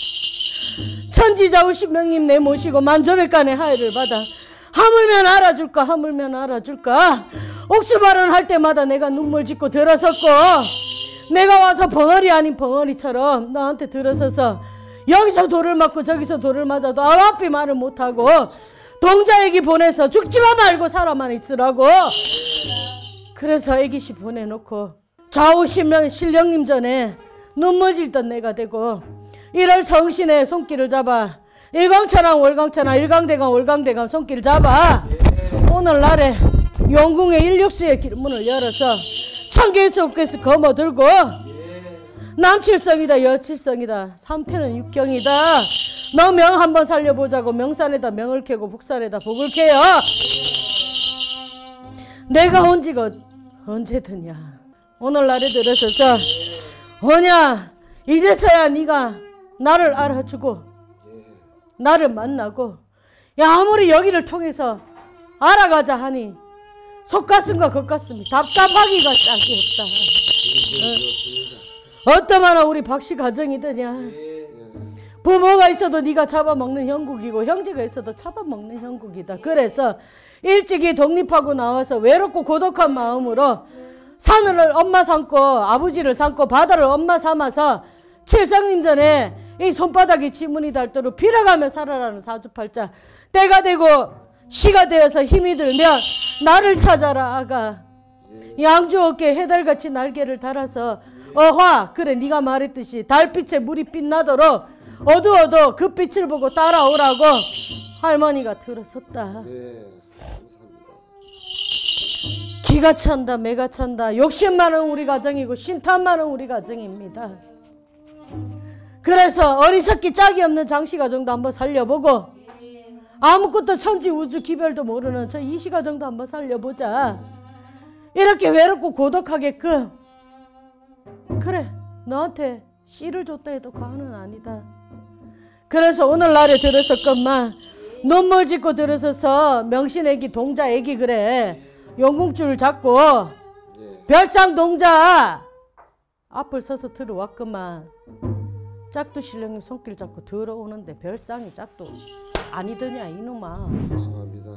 천지자우 신명님 내 모시고 만조백간의 하애를 받아 하물면 알아줄까 하물면 알아줄까. 옥수발언 할 때마다 내가 눈물 짓고 들어섰고 내가 와서 벙어리 아닌 벙어리처럼 너한테 들어서서 여기서 돌을 맞고 저기서 돌을 맞아도 앞이 말을 못하고 동자 애기 보내서 죽지마 말고 살아만 있으라고. 그래서 애기씨 보내놓고 좌우 신명 신령님 전에 눈물 질던 내가 되고 1월 성신의 손길을 잡아 일광천왕 월광천왕 일광대강 월광대강 손길을 잡아 오늘날에 용궁의 일육수의 길문을 열어서 청개수 옥개수 거머들고 남칠성이다 여칠성이다 삼태는 육경이다. 너 명 한번 살려보자고 명산에다 명을 캐고 북산에다 복을 캐요. 내가 온 지가 언제더냐. 오늘날에 들어서서 뭐냐 이제서야 네가 나를 알아주고 나를 만나고 야 아무리 여기를 통해서 알아가자 하니 속가슴과 겉가슴이 답답하기가 짝이 없다. 어떠마나 우리 박씨 가정이더냐. 부모가 있어도 네가 잡아먹는 형국이고 형제가 있어도 잡아먹는 형국이다. 그래서 일찍이 독립하고 나와서 외롭고 고독한 마음으로 산을 엄마 삼고 아버지를 삼고 바다를 엄마 삼아서 칠성님 전에 이 손바닥이 지문이 닳도록 빌어가며 살아라는 사주팔자 때가 되고 시가 되어서 힘이 들면 나를 찾아라 아가. 양주 어깨에 해달같이 날개를 달아서 어화 그래 네가 말했듯이 달빛에 물이 빛나도록 어두워도 그 빛을 보고 따라오라고 할머니가 들어섰다. 네, 감사합니다. 기가 찬다 매가 찬다. 욕심 많은 우리 가정이고 신탄 많은 우리 가정입니다. 그래서 어리석기 짝이 없는 장씨 가정도 한번 살려보고 아무것도 천지 우주 기별도 모르는 저 이씨 가정도 한번 살려보자. 이렇게 외롭고 고독하게끔 그래 너한테 씨를 줬다 해도 과언은 아니다. 그래서 오늘날에 들었었건만 눈물 짓고 들어서서 명신애기 동자애기 그래 용궁줄을 잡고 별상 동자 앞을 서서 들어왔건만 짝도 신령님 손길 잡고 들어오는데 별상이 짝도 아니더냐 이놈아. 죄송합니다.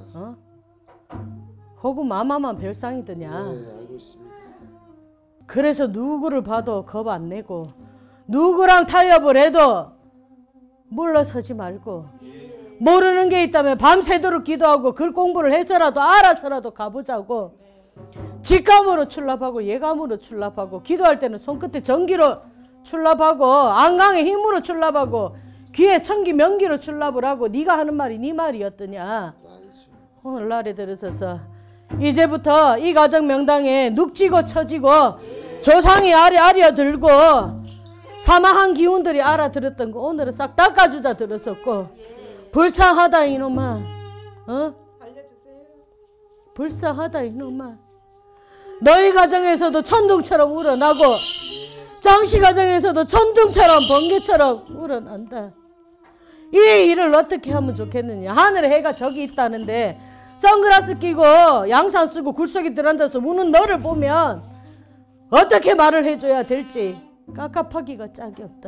허구 마마만 별상이더냐. 네, 알고 있습니다. 그래서 누구를 봐도 겁 안 내고 누구랑 타협을 해도 물러서지 말고 모르는 게 있다면 밤새도록 기도하고 글 공부를 해서라도 알아서라도 가보자고 직감으로 출납하고 예감으로 출납하고 기도할 때는 손끝에 전기로 출납하고 안강의 힘으로 출납하고 귀에 천기 명기로 출납을 하고 네가 하는 말이 네 말이었더냐. 오늘날에 들어서서 이제부터 이 가정 명당에 눅지고 처지고 조상이 아려들고 사마한 기운들이 알아들었던 거 오늘은 싹 닦아주자 들었었고 불쌍하다 이놈아. 살려주세요. 불쌍하다 이놈아. 너희 가정에서도 천둥처럼 우러나고 장씨 가정에서도 천둥처럼 번개처럼 우러난다. 이 일을 어떻게 하면 좋겠느냐. 하늘에 해가 저기 있다는데 선글라스 끼고 양산 쓰고 굴속에 들어앉아서 우는 너를 보면 어떻게 말을 해줘야 될지 깝깝하기가 짝이 없다.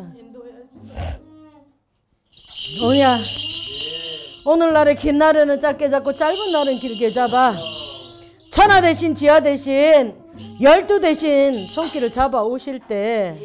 뭐냐 오늘날의 긴 날에는 짧게 잡고 짧은 날은 길게 잡아 천하 대신 지하 대신 12 대신 손길을 잡아 오실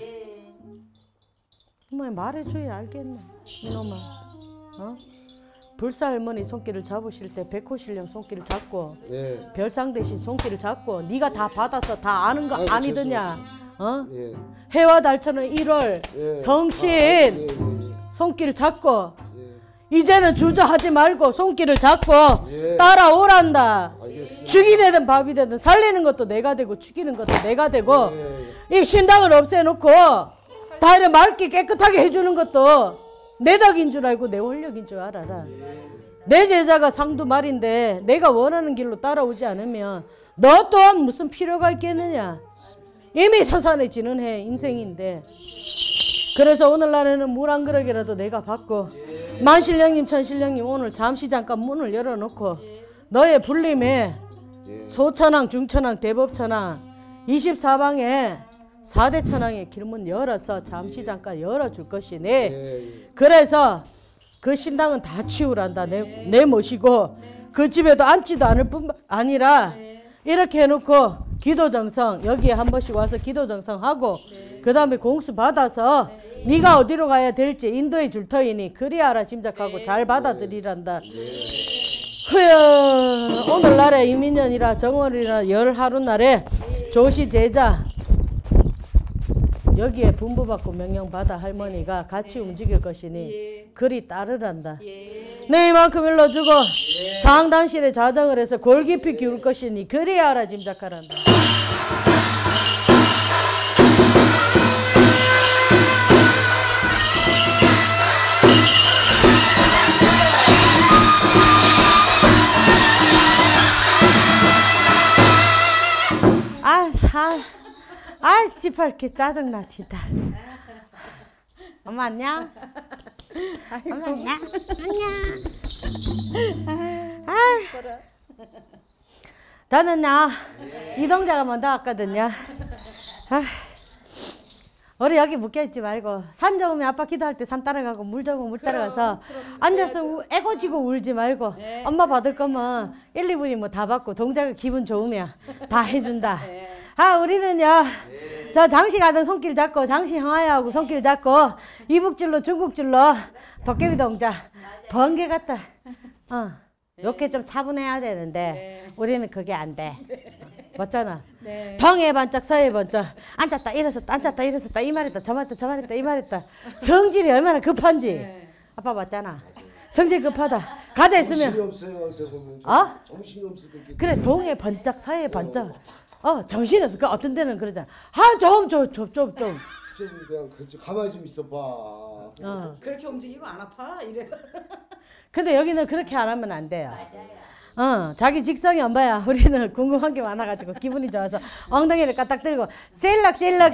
때 뭐 말해줘야 알겠네 이놈아. 불사 할머니 손길을 잡으실 때 백호신령 손길을 잡고 예. 별상 대신 손길을 잡고 네가 다 받아서 다 아는 거 아이고, 아니더냐? 어? 예. 해와 달처는 1월 예. 성신 예. 손길을 잡고 예. 이제는 주저하지 말고 손길을 잡고 예. 따라오란다. 알겠습니다. 죽이 되든 밥이 되든 살리는 것도 내가 되고 죽이는 것도 내가 되고 예. 이 신당을 없애놓고 다 이렇게 맑게 깨끗하게 해주는 것도 내 덕인 줄 알고 내 원력인 줄 알아라. 내 제자가 상두말인데 내가 원하는 길로 따라오지 않으면 너 또한 무슨 필요가 있겠느냐. 이미 서산해지는 해 인생인데. 그래서 오늘날에는 물 한 그릇이라도 내가 받고 만신령님 천신령님 오늘 잠시 잠깐 문을 열어놓고 너의 불림에 소천왕 중천왕 대법천왕 24방에 4대 천왕의 길문 열어서 잠시 잠깐 열어줄 것이니 그래서 그 신당은 다 치우란다. 내 모시고 그 집에도 앉지도 않을 뿐만 아니라 이렇게 해놓고 기도정성 여기에 한 번씩 와서 기도정성하고 그 다음에 공수 받아서 네가 어디로 가야 될지 인도해 줄 터이니 그리하라 짐작하고 잘 받아들이란다. 흐여 오늘날에 이민년이라 정월이라 열 하루날에 조시 제자 여기에 분부받고 명령받아 할머니가 같이 움직일 것이니 그리 따르란다. 내 이만큼 일러주고 장당실에 자정을 해서 골 깊이 기울 것이니 그리하라 짐작하란다. 씨발 이렇게 짜증나 진짜. 엄마 안녕. 엄마 안녕. 안녕. 저는요 이동자가 먼저 왔거든요. 우리 여기 묶여있지 말고 산 좋으면 아빠 기도할 때 산 따라가고 물 좋으면 물 따라가서 앉아서 애고지고 울지 말고 엄마 받을 거면 1, 2분이 뭐 다 받고 동자가 기분 좋으면 다 해준다. 우리는요 저 장시 가던 손길 잡고 장시 형아야하고 손길 잡고 이북질로 중국질로 도깨비 동자 번개 같다. 이렇게 좀 차분해야 되는데 우리는 그게 안 돼. 맞잖아. 동해 반짝 서해 반짝 앉았다 일어섰다 앉았다 일어섰다 이 말했다 저 말했다 저 말했다 이 말했다. 성질이 얼마나 급한지. 아빠 맞잖아. 성질 급하다. 가다 있으면 정신이 없어요. 정신이 없을 때 그래 동해 반짝 서해 반짝 정신이 없어. 그 어떤 데는 그러잖아. 좀 그냥 가만히 좀 있어봐. 그렇게 움직이고 안 아파? 이래. 근데 여기는 그렇게 안 하면 안 돼요. 자기 직성이 안 봐야 우리는 궁금한 게 많아가지고 기분이 좋아서 엉덩이를 까딱들고 실럭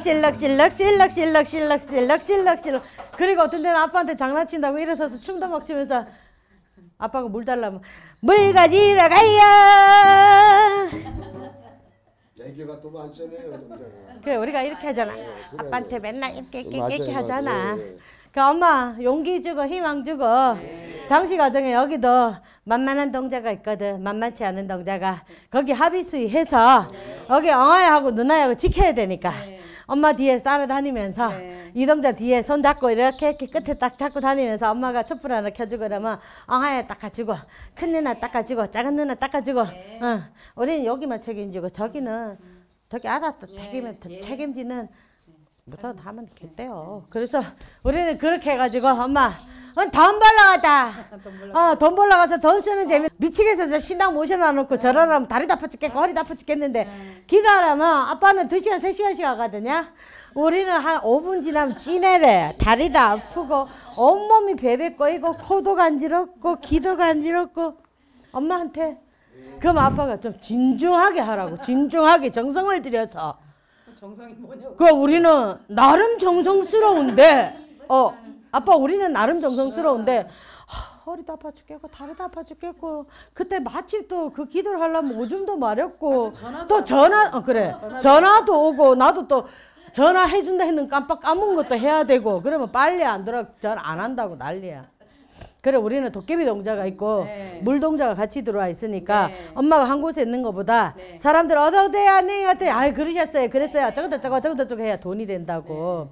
그리고 어떤 데는 아빠한테 장난친다고 일어서서 춤도 막 추면서 아빠가 물 달라면 물 가지러 가야. 얘기가 또 많잖아요. 그래 우리가 이렇게 하잖아. 아빠한테 맨날 이렇게 하잖아. 예. 그 엄마 용기 주고 희망 주고 장시 가정에 여기도 만만한 동자가 있거든. 만만치 않은 동자가 거기 합의수위 해서 여기 엉아야하고 누나야하고 지켜야 되니까 엄마 뒤에 따라다니면서 이 동자 뒤에 손 잡고 이렇게 끝에 딱 잡고 다니면서 엄마가 촛불 하나 켜주고 그러면 엉아야 닦아주고 큰 누나 닦아주고 작은 누나 닦아주고 우리는 여기만 책임지고 저기는 저기 알아서 책임지는 부터 하면 됐대요. 그래서 우리는 그렇게 해가지고 엄마 돈 벌러 가자. 돈 벌러 가서 돈 쓰는 재미 미치겠어서 신당 모셔놔놓고 저러라면 다리도 아파 죽겠고 허리도 아파 죽겠는데 기도하라면 아빠는 2시간 3시간씩 하거든요. 우리는 한 5분 지나면 찌내래. 다리도 아프고 온몸이 베베 꼬이고 코도 간지럽고 귀도 간지럽고 엄마한테 그럼 아빠가 좀 진중하게 하라고. 진중하게 정성을 들여서. 정성이 뭐냐고. 그 우리는 나름 정성스러운데 아빠 우리는 나름 정성스러운데 허리도 아파 죽겠고 다리도 아파 죽겠고 그때 마침 또 그 기도를 하려면 오줌도 마렵고 또 전화 그래 전화도 오고 나도 또 전화해준다 했는 깜빡 까먹은 것도 해야 되고 그러면 빨리 안 들어 전화 안 한다고 난리야. 그래 우리는 도깨비 동자가 있고 물 동자가 같이 들어와 있으니까 엄마가 한 곳에 있는 것보다 사람들 어디 안녕히 갔대. 아이 그러셨어요 그랬어요 저거다 저거 해야 돈이 된다고.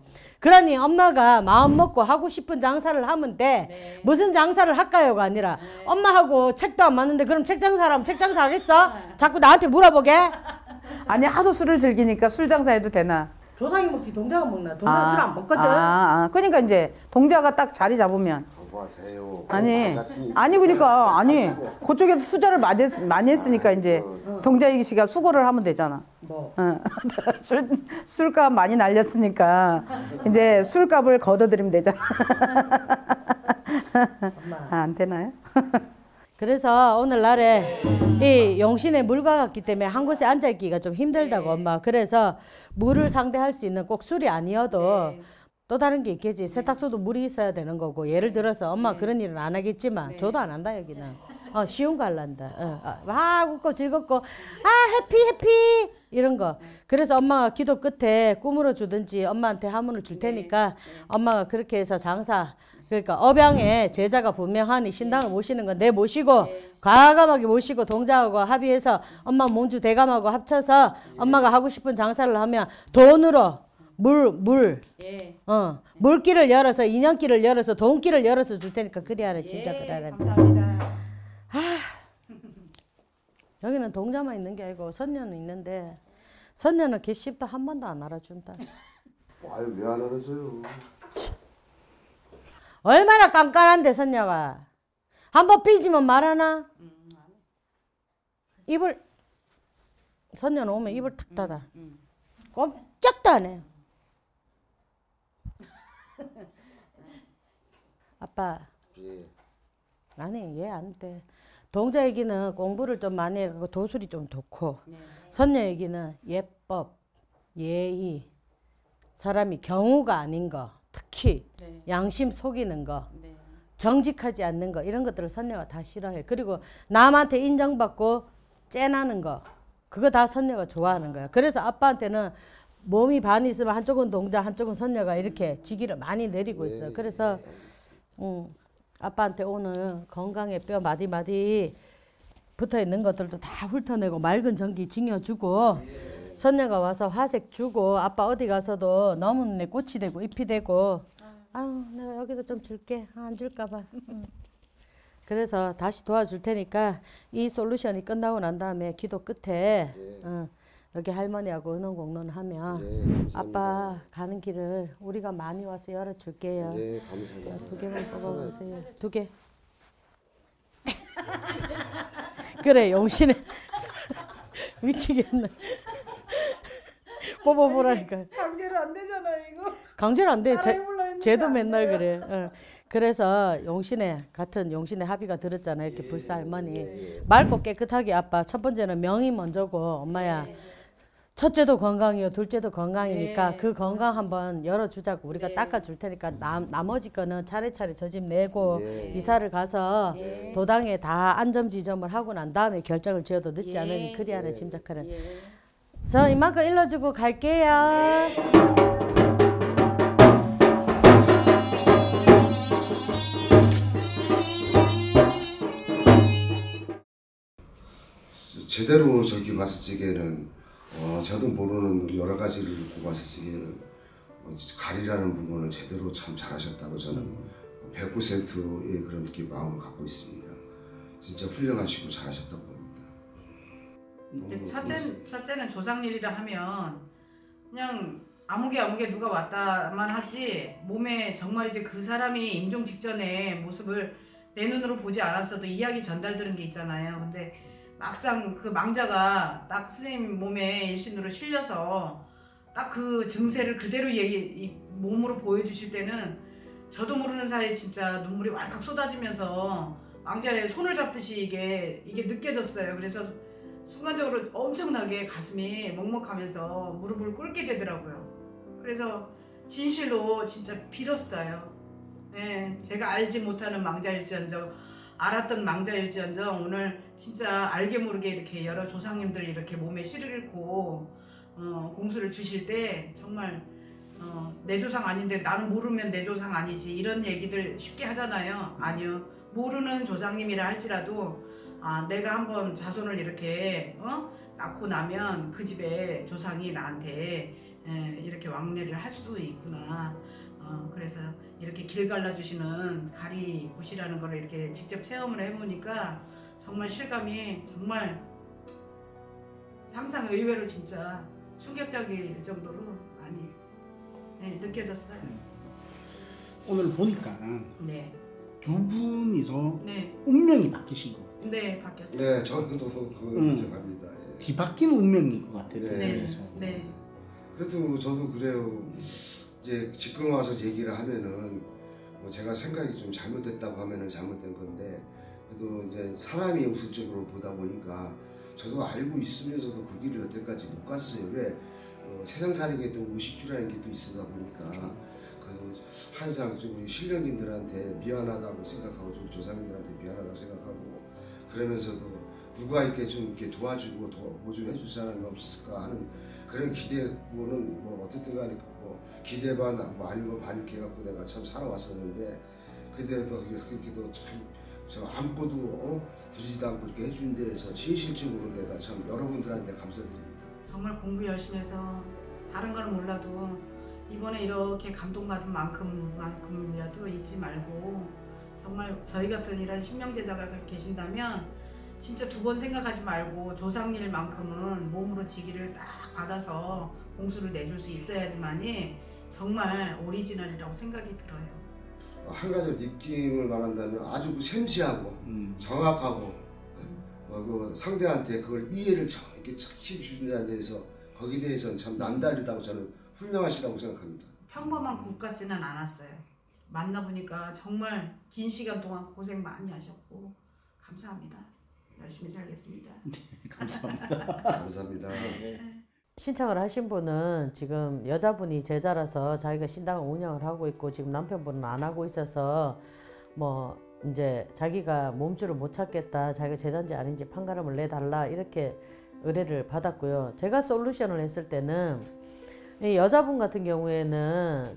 그러니 엄마가 마음 먹고 하고 싶은 장사를 하면 돼. 네. 무슨 장사를 할까요가 아니라 엄마하고 책도 안 맞는데 그럼 책 장사하면 책 장사 하겠어? 자꾸 나한테 물어보게? 아니 하도 술을 즐기니까 술 장사해도 되나? 조상이 먹지 동자가 먹나? 동자가 술 안 먹거든. 그러니까 이제 동자가 딱 자리 잡으면. 하세요. 아니 그러니까 아니 그쪽에도 수저를 많이 했으니까 이제 동자 씨가 수고를 하면 되잖아. 뭐? 술값 많이 날렸으니까 이제 술값을 걷어들이면 되잖아. 안 되나요? 그래서 오늘날에 이 용신에 물과 같기 때문에 한 곳에 앉아있기가 좀 힘들다고 엄마. 그래서 물을 상대할 수 있는 꼭 술이 아니어도 또 다른 게 있겠지. 세탁소도 물이 있어야 되는 거고. 예를 들어서 엄마 그런 일은 안 하겠지만 저도 안 한다 여기는. 쉬운 거 할란다. 막 웃고 즐겁고 해피 이런 거. 그래서 엄마가 기도 끝에 꾸물어 주든지 엄마한테 하문을 줄 테니까 엄마가 그렇게 해서 장사. 그러니까 업양에 제자가 분명하니 신당을 모시는 건 내 모시고 과감하게 모시고 동자하고 합의해서 엄마 몸주 대감하고 합쳐서 엄마가 하고 싶은 장사를 하면 돈으로 물길을 열어서 인연길을 열어서 돈길을 열어서 줄 테니까 그리 하라 진짜 그래 하라. 감사합니다. 여기는 동자만 있는 게 아니고 선녀는 있는데 선녀는 걔 씹다 한 번도 안 알아준다. 아유 왜 안 알아서요? 얼마나 깐깐한데 선녀가. 한번 삐지면 말하나? 입을 선녀는 오면 입을 탁 닫아. 꼼짝도 안 해요. 아빠 예. 나는 얘 안 돼. 동자 얘기는 공부를 좀 많이 해가지고 도술이 좀 좋고 선녀 얘기는 예법, 예의, 사람이 경우가 아닌 거, 특히 양심 속이는 거, 정직하지 않는 거 이런 것들을 선녀가 다 싫어해. 그리고 남한테 인정받고 째나는 거 그거 다 선녀가 좋아하는 거야. 그래서 아빠한테는 몸이 반 있으면 한쪽은 동자 한쪽은 선녀가 이렇게 지기를 많이 내리고 있어요. 그래서 아빠한테 오늘 건강에 뼈 마디마디 붙어있는 것들도 다 훑어내고 맑은 전기 징여주고 선녀가 와서 화색 주고 아빠 어디 가서도 너무 눈에 꽃이 되고 잎이 되고 아유 내가 여기도 좀 줄게. 안 줄까 봐. 그래서 다시 도와줄 테니까 이 솔루션이 끝나고 난 다음에 기도 끝에 여기 할머니하고 은원공론 하면 아빠 가는 길을 우리가 많이 와서 열어줄게요. 네 감사합니다. 2개만 뽑아보세요. 2개. 그래 용신에 미치겠네. 뽑아보라니까. 강제로 안 되잖아 이거. 강제로 안 돼. 따라해보려 쟤도 안 맨날 돼요. 그래. 그래서 용신에 같은 용신의 합의가 들었잖아요. 이렇게 불사 할머니. 맑고 깨끗하게 아빠. 첫 번째는 명이 먼저고 엄마야. 첫째도 건강이요. 둘째도 건강이니까 그 건강 한번 열어주자고 우리가 닦아줄 테니까 나머지 거는 차례차례 저 집 내고 이사를 가서 도당에 다 안점지점을 하고 난 다음에 결정을 지어도 늦지 않으니 그리 안에 짐작하는. 저 이만큼 일러주고 갈게요. 제대로 저기 봤을 적에는 저도 모르는 여러 가지를 보고 봤을 적에는 가리라는 부분을 제대로 참 잘하셨다고 저는 100%의 그런 마음을 갖고 있습니다. 진짜 훌륭하시고 잘하셨다고 봅니다. 첫째는 조상일이라 하면 그냥 아무개 누가 왔다만 하지 몸에 정말 이제 그 사람이 임종 직전에 모습을 내 눈으로 보지 않았어도 이야기 전달 들은 게 있잖아요. 근데 막상 그 망자가 딱 선생님 몸에 일신으로 실려서 딱 그 증세를 그대로 몸으로 보여주실 때는 저도 모르는 사이에 진짜 눈물이 왈칵 쏟아지면서 망자의 손을 잡듯이 이게 느껴졌어요. 그래서 순간적으로 엄청나게 가슴이 먹먹하면서 무릎을 꿇게 되더라고요. 그래서 진실로 진짜 빌었어요. 네, 제가 알지 못하는 망자일지언정 알았던 망자일지언정 오늘 진짜 알게 모르게 이렇게 여러 조상님들 이렇게 몸에 씨를 싣고 공수를 주실 때 정말 내 조상 아닌데 나는 모르면 내 조상 아니지 이런 얘기들 쉽게 하잖아요. 아니요. 모르는 조상님이라 할지라도 내가 한번 자손을 이렇게 낳고 나면 그 집에 조상이 나한테 이렇게 왕래를 할 수 있구나. 그래서 이렇게 길 갈라주시는 가리 굿이라는 걸 이렇게 직접 체험을 해보니까 정말 실감이 정말 항상 의외로 진짜 충격적일 정도로 많이 느껴졌어요. 오늘 보니까 네. 두 분이서 네. 운명이 바뀌신 거. 네, 바뀌었어요. 네, 저도 그거 인정합니다. 예. 뒤바뀐 운명인 것 같아요. 네. 그래서. 네. 그래도 저도 그래요. 이제 지금 와서 얘기를 하면은 뭐 제가 생각이 좀 잘못됐다고 하면은 잘못된 건데, 그래도 이제 사람이 우선적으로 보다 보니까 저도 알고 있으면서도 그 길을 여태까지 못 갔어요. 왜? 세상 살이게 또 의식주라는 게 또 있다 보니까 그래도 항상 좀 우리 신령님들한테 미안하다고 생각하고 좀 조상님들한테 미안하다고 생각하고, 그러면서도 누가 이렇게 좀 이렇게 도와주고 뭐 좀 해줄 사람이 없었을까 하는 그런 기대고는 뭐 어쨌든 간에 뭐 기대 반 뭐 아닌 거 반 이렇게 해갖고 내가 참 살아왔었는데, 그때도 그렇게도 참 아무것도 들지도 않고 이렇게 해준 데에서 진실적으로 내가 참 여러분들한테 감사드립니다. 정말 공부 열심히 해서 다른 건 몰라도 이번에 이렇게 감동받은 만큼이라도 잊지 말고, 정말 저희 같은 이런 신명제자가 계신다면 진짜 두 번 생각하지 말고 조상일만큼은 몸으로 지기를 딱 받아서 공수를 내줄 수 있어야지만이 정말 오리지널이라고 생각이 들어요. 한 가지 느낌을 말한다면 아주 세심하고 정확하고 그 상대한테 그걸 이해를 이렇게 시켜주는 데 대해서 거기에 대해서는 참 남다르다고 저는 훌륭하시다고 생각합니다. 평범한 국 같지는 않았어요. 만나보니까 정말 긴 시간 동안 고생 많이 하셨고 감사합니다. 열심히 살겠습니다. 감사합니다. 감사합니다. 신청을 하신 분은 지금 여자분이 제자라서 자기가 신당을 운영을 하고 있고, 지금 남편분은 안 하고 있어서 뭐 이제 자기가 몸주를 못 찾겠다, 자기가 제자인지 아닌지 판가름을 내달라 이렇게 의뢰를 받았고요. 제가 솔루션을 했을 때는 이 여자분 같은 경우에는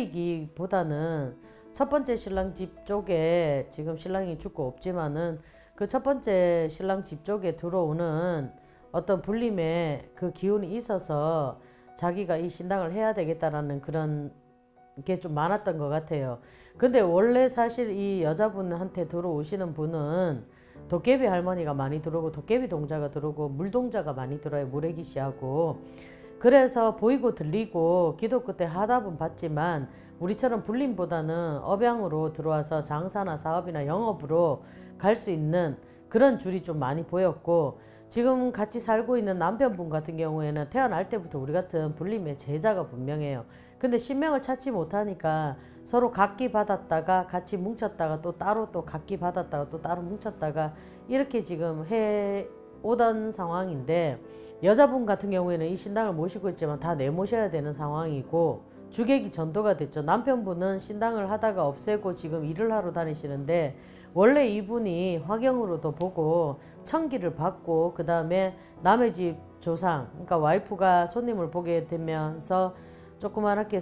제자이기보다는 첫 번째 신랑 집 쪽에 지금 신랑이 죽고 없지만은 그 첫 번째 신랑 집 쪽에 들어오는 어떤 불림의 그 기운이 있어서 자기가 이 신당을 해야 되겠다라는 그런 게 좀 많았던 것 같아요. 근데 원래 사실 이 여자분한테 들어오시는 분은 도깨비 할머니가 많이 들어오고 도깨비 동자가 들어오고 물동자가 많이 들어요. 무래기 씨하고. 그래서 보이고 들리고 기도 끝에 하답은 받지만 우리처럼 불림보다는 업양으로 들어와서 장사나 사업이나 영업으로 갈 수 있는 그런 줄이 좀 많이 보였고, 지금 같이 살고 있는 남편분 같은 경우에는 태어날 때부터 우리 같은 불림의 제자가 분명해요. 근데 신명을 찾지 못하니까 서로 각기 받았다가 같이 뭉쳤다가 또 따로 또 각기 받았다가 또 따로 뭉쳤다가 이렇게 지금 해 오던 상황인데, 여자분 같은 경우에는 이 신당을 모시고 있지만 다 내모셔야 되는 상황이고 주객이 전도가 됐죠. 남편분은 신당을 하다가 없애고 지금 일을 하러 다니시는데, 원래 이분이 화경으로도 보고 천기를 받고 그 다음에 남의 집 조상, 그러니까 와이프가 손님을 보게 되면서 조그맣게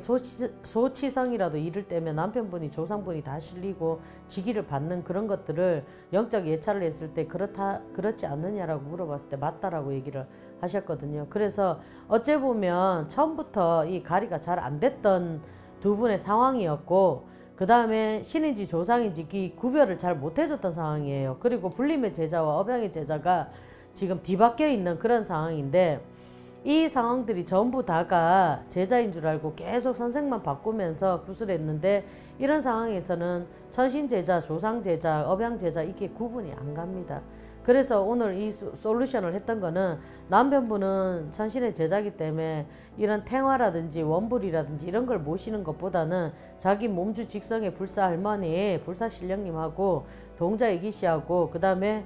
소치성이라도 이를 때면 남편분이 조상분이 다 실리고 직위를 받는 그런 것들을 영적 예찰을 했을 때 그렇지 않느냐라고 물어봤을 때 맞다라고 얘기를 하셨거든요. 그래서 어째 보면 처음부터 이 가리가 잘 안 됐던 두 분의 상황이었고, 그 다음에 신인지 조상인지 이 구별을 잘 못해줬던 상황이에요. 그리고 불림의 제자와 업양의 제자가 지금 뒤바뀌어 있는 그런 상황인데, 이 상황들이 전부 다가 제자인 줄 알고 계속 선생만 바꾸면서 구슬했는데, 이런 상황에서는 천신제자, 조상제자, 업양제자 이게 구분이 안 갑니다. 그래서 오늘 이 솔루션을 했던 거는 남편분은 천신의 제자기 때문에 이런 탱화라든지 원불이라든지 이런 걸 모시는 것보다는 자기 몸주 직성의 불사 할머니, 불사 신령님하고 동자 이기씨하고 그 다음에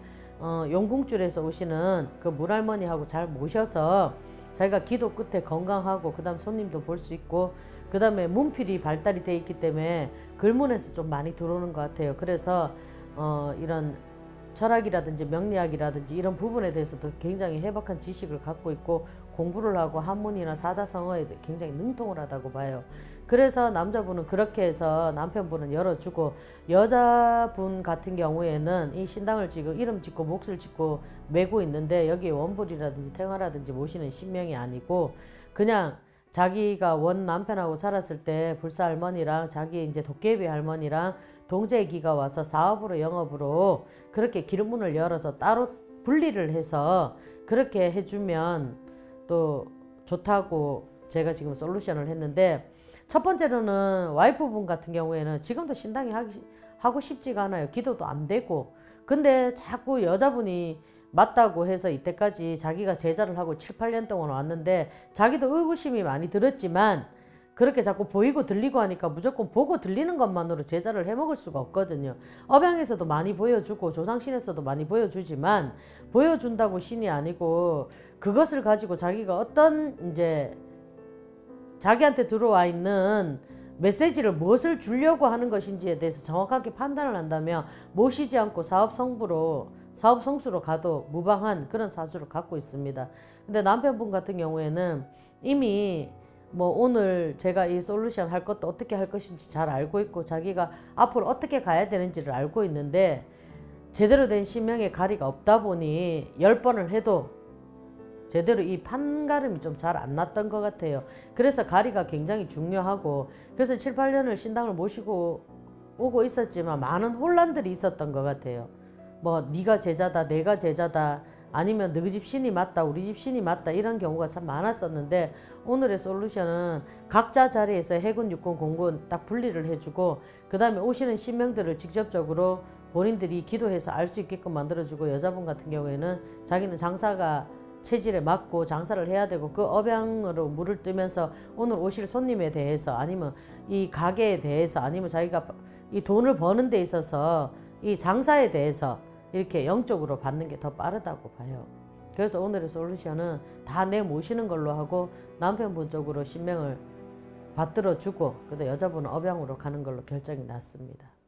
용궁줄에서 오시는 그 물할머니하고 잘 모셔서 자기가 기도 끝에 건강하고 그 다음 손님도 볼 수 있고 그 다음에 문필이 발달이 돼 있기 때문에 글문에서 좀 많이 들어오는 것 같아요. 그래서 이런 철학이라든지 명리학이라든지 이런 부분에 대해서도 굉장히 해박한 지식을 갖고 있고 공부를 하고 한문이나 사자성어에 굉장히 능통을 하다고 봐요. 그래서 남자분은 그렇게 해서 남편분은 열어주고, 여자분 같은 경우에는 이 신당을 지금 이름 짓고 몫을 짓고 메고 있는데 여기에 원불이라든지 탱화라든지 모시는 신명이 아니고 그냥 자기가 원 남편하고 살았을 때 불사 할머니랑 자기 이제 도깨비 할머니랑 동재기가 와서 사업으로 영업으로 그렇게 기름문을 열어서 따로 분리를 해서 그렇게 해주면 또 좋다고 제가 지금 솔루션을 했는데, 첫 번째로는 와이프분 같은 경우에는 지금도 신당이 하고 싶지가 않아요. 기도도 안 되고. 근데 자꾸 여자분이 맞다고 해서 이때까지 자기가 제자를 하고 7, 8년 동안 왔는데 자기도 의구심이 많이 들었지만 그렇게 자꾸 보이고 들리고 하니까 무조건 보고 들리는 것만으로 제자를 해먹을 수가 없거든요. 업양에서도 많이 보여주고 조상신에서도 많이 보여주지만 보여준다고 신이 아니고 그것을 가지고 자기가 어떤 이제 자기한테 들어와 있는 메시지를 무엇을 주려고 하는 것인지에 대해서 정확하게 판단을 한다면 모시지 않고 사업 성수로 가도 무방한 그런 사주를 갖고 있습니다. 근데 남편분 같은 경우에는 이미 뭐 오늘 제가 이 솔루션 할 것도 어떻게 할 것인지 잘 알고 있고 자기가 앞으로 어떻게 가야 되는지를 알고 있는데 제대로 된 신명의 가리가 없다 보니 10번을 해도 제대로 이 판가름이 좀 잘 안 났던 것 같아요. 그래서 가리가 굉장히 중요하고, 그래서 7, 8년을 신당을 모시고 오고 있었지만 많은 혼란들이 있었던 것 같아요. 뭐 네가 제자다, 내가 제자다, 아니면 너희 집 신이 맞다, 우리 집 신이 맞다, 이런 경우가 참 많았었는데 오늘의 솔루션은 각자 자리에서 해군, 육군, 공군 딱 분리를 해주고 그 다음에 오시는 신명들을 직접적으로 본인들이 기도해서 알 수 있게끔 만들어주고, 여자분 같은 경우에는 자기는 장사가 체질에 맞고 장사를 해야 되고 그 업양으로 물을 뜨면서 오늘 오실 손님에 대해서 아니면 이 가게에 대해서 아니면 자기가 이 돈을 버는 데 있어서 이 장사에 대해서 이렇게 영적으로 받는 게 더 빠르다고 봐요. 그래서 오늘의 솔루션은 다 내 모시는 걸로 하고 남편분 쪽으로 신명을 받들어 주고 그다음 여자분은 업양으로 가는 걸로 결정이 났습니다.